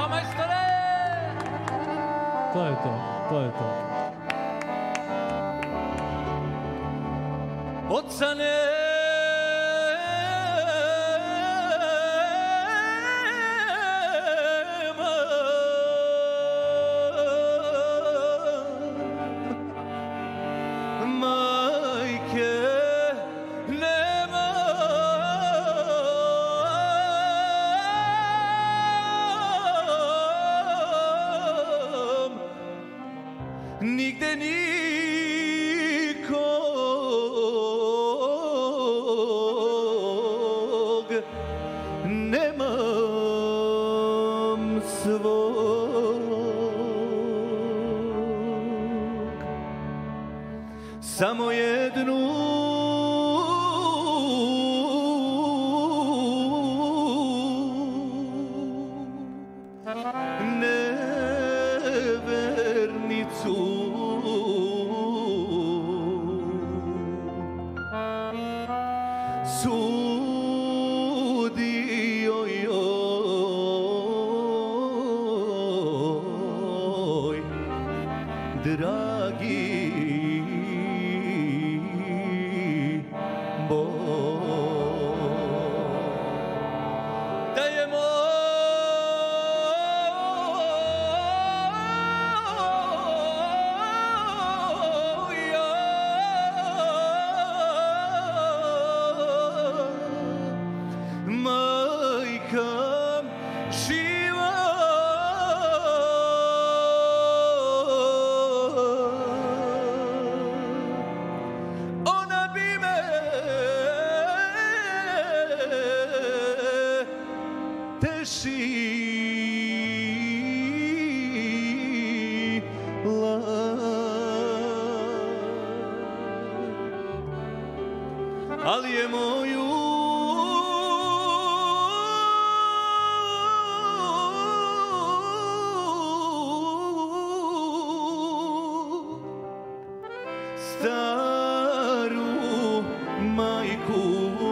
To je to, to je to. oca nema. Majke nema. Nigde nikog nemam svog, samo jednu nevernicu. Sudio joj, dragi Bog, da je majka živa. Ona bi me tešila, ali je moju staru majku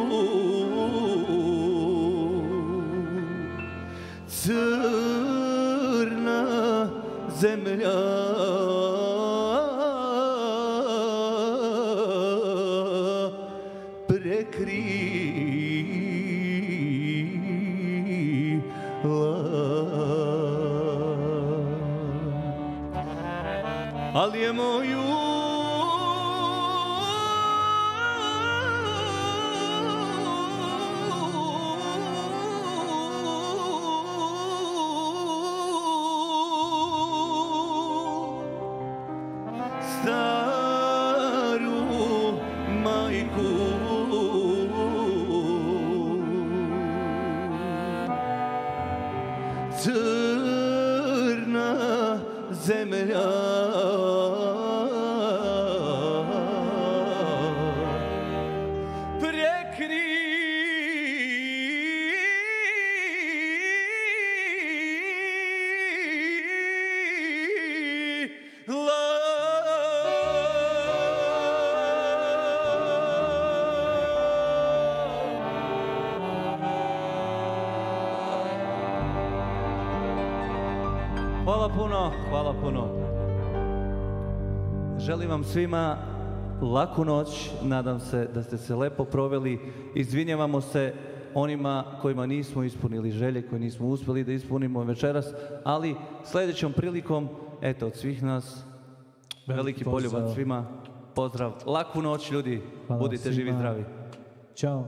crna zemlja prekrila, ali je moju staru majku crna zemlja Hvala puno, hvala puno. Želim vam svima laku noć, nadam se da ste se lepo proveli. Izvinjavamo se onima kojima nismo ispunili želje, koje nismo uspjeli da ispunimo večeras, ali sljedećom prilikom, eto, od svih nas, veliki poljubac svima, pozdrav, laku noć ljudi, Hvala budite svima. živi i zdravi. Ćao.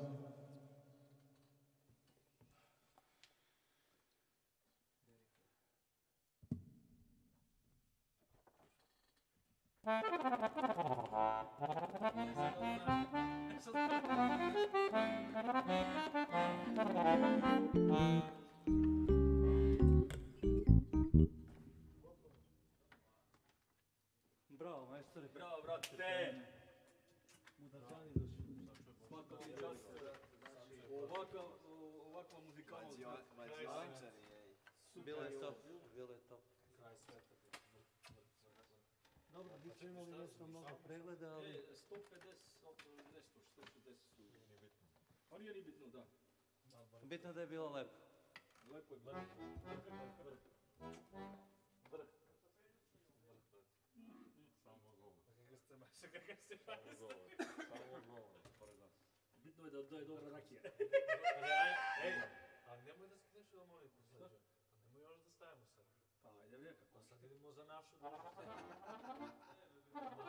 Bravo, majstore. Bravo, brate. Ovakva muzikalnost. Bilo je top, bilo je top. Dobro, mi smo imali nešto mnogo pregleda, ali... 150, nešto, 160 su. Pa nije ni bitno, da. Bitno da je bilo lepo. Lepo je. Vrh. Čekaj, kaj se pravi? Samo govor, pored nas. Bitno je da je dobra rakija. Ej, ali nemoj da skineš ovo molitvu, Srđan. Nemoj još da stavimo sad. Pa, ajde nekako. A sad idemo za našu državu.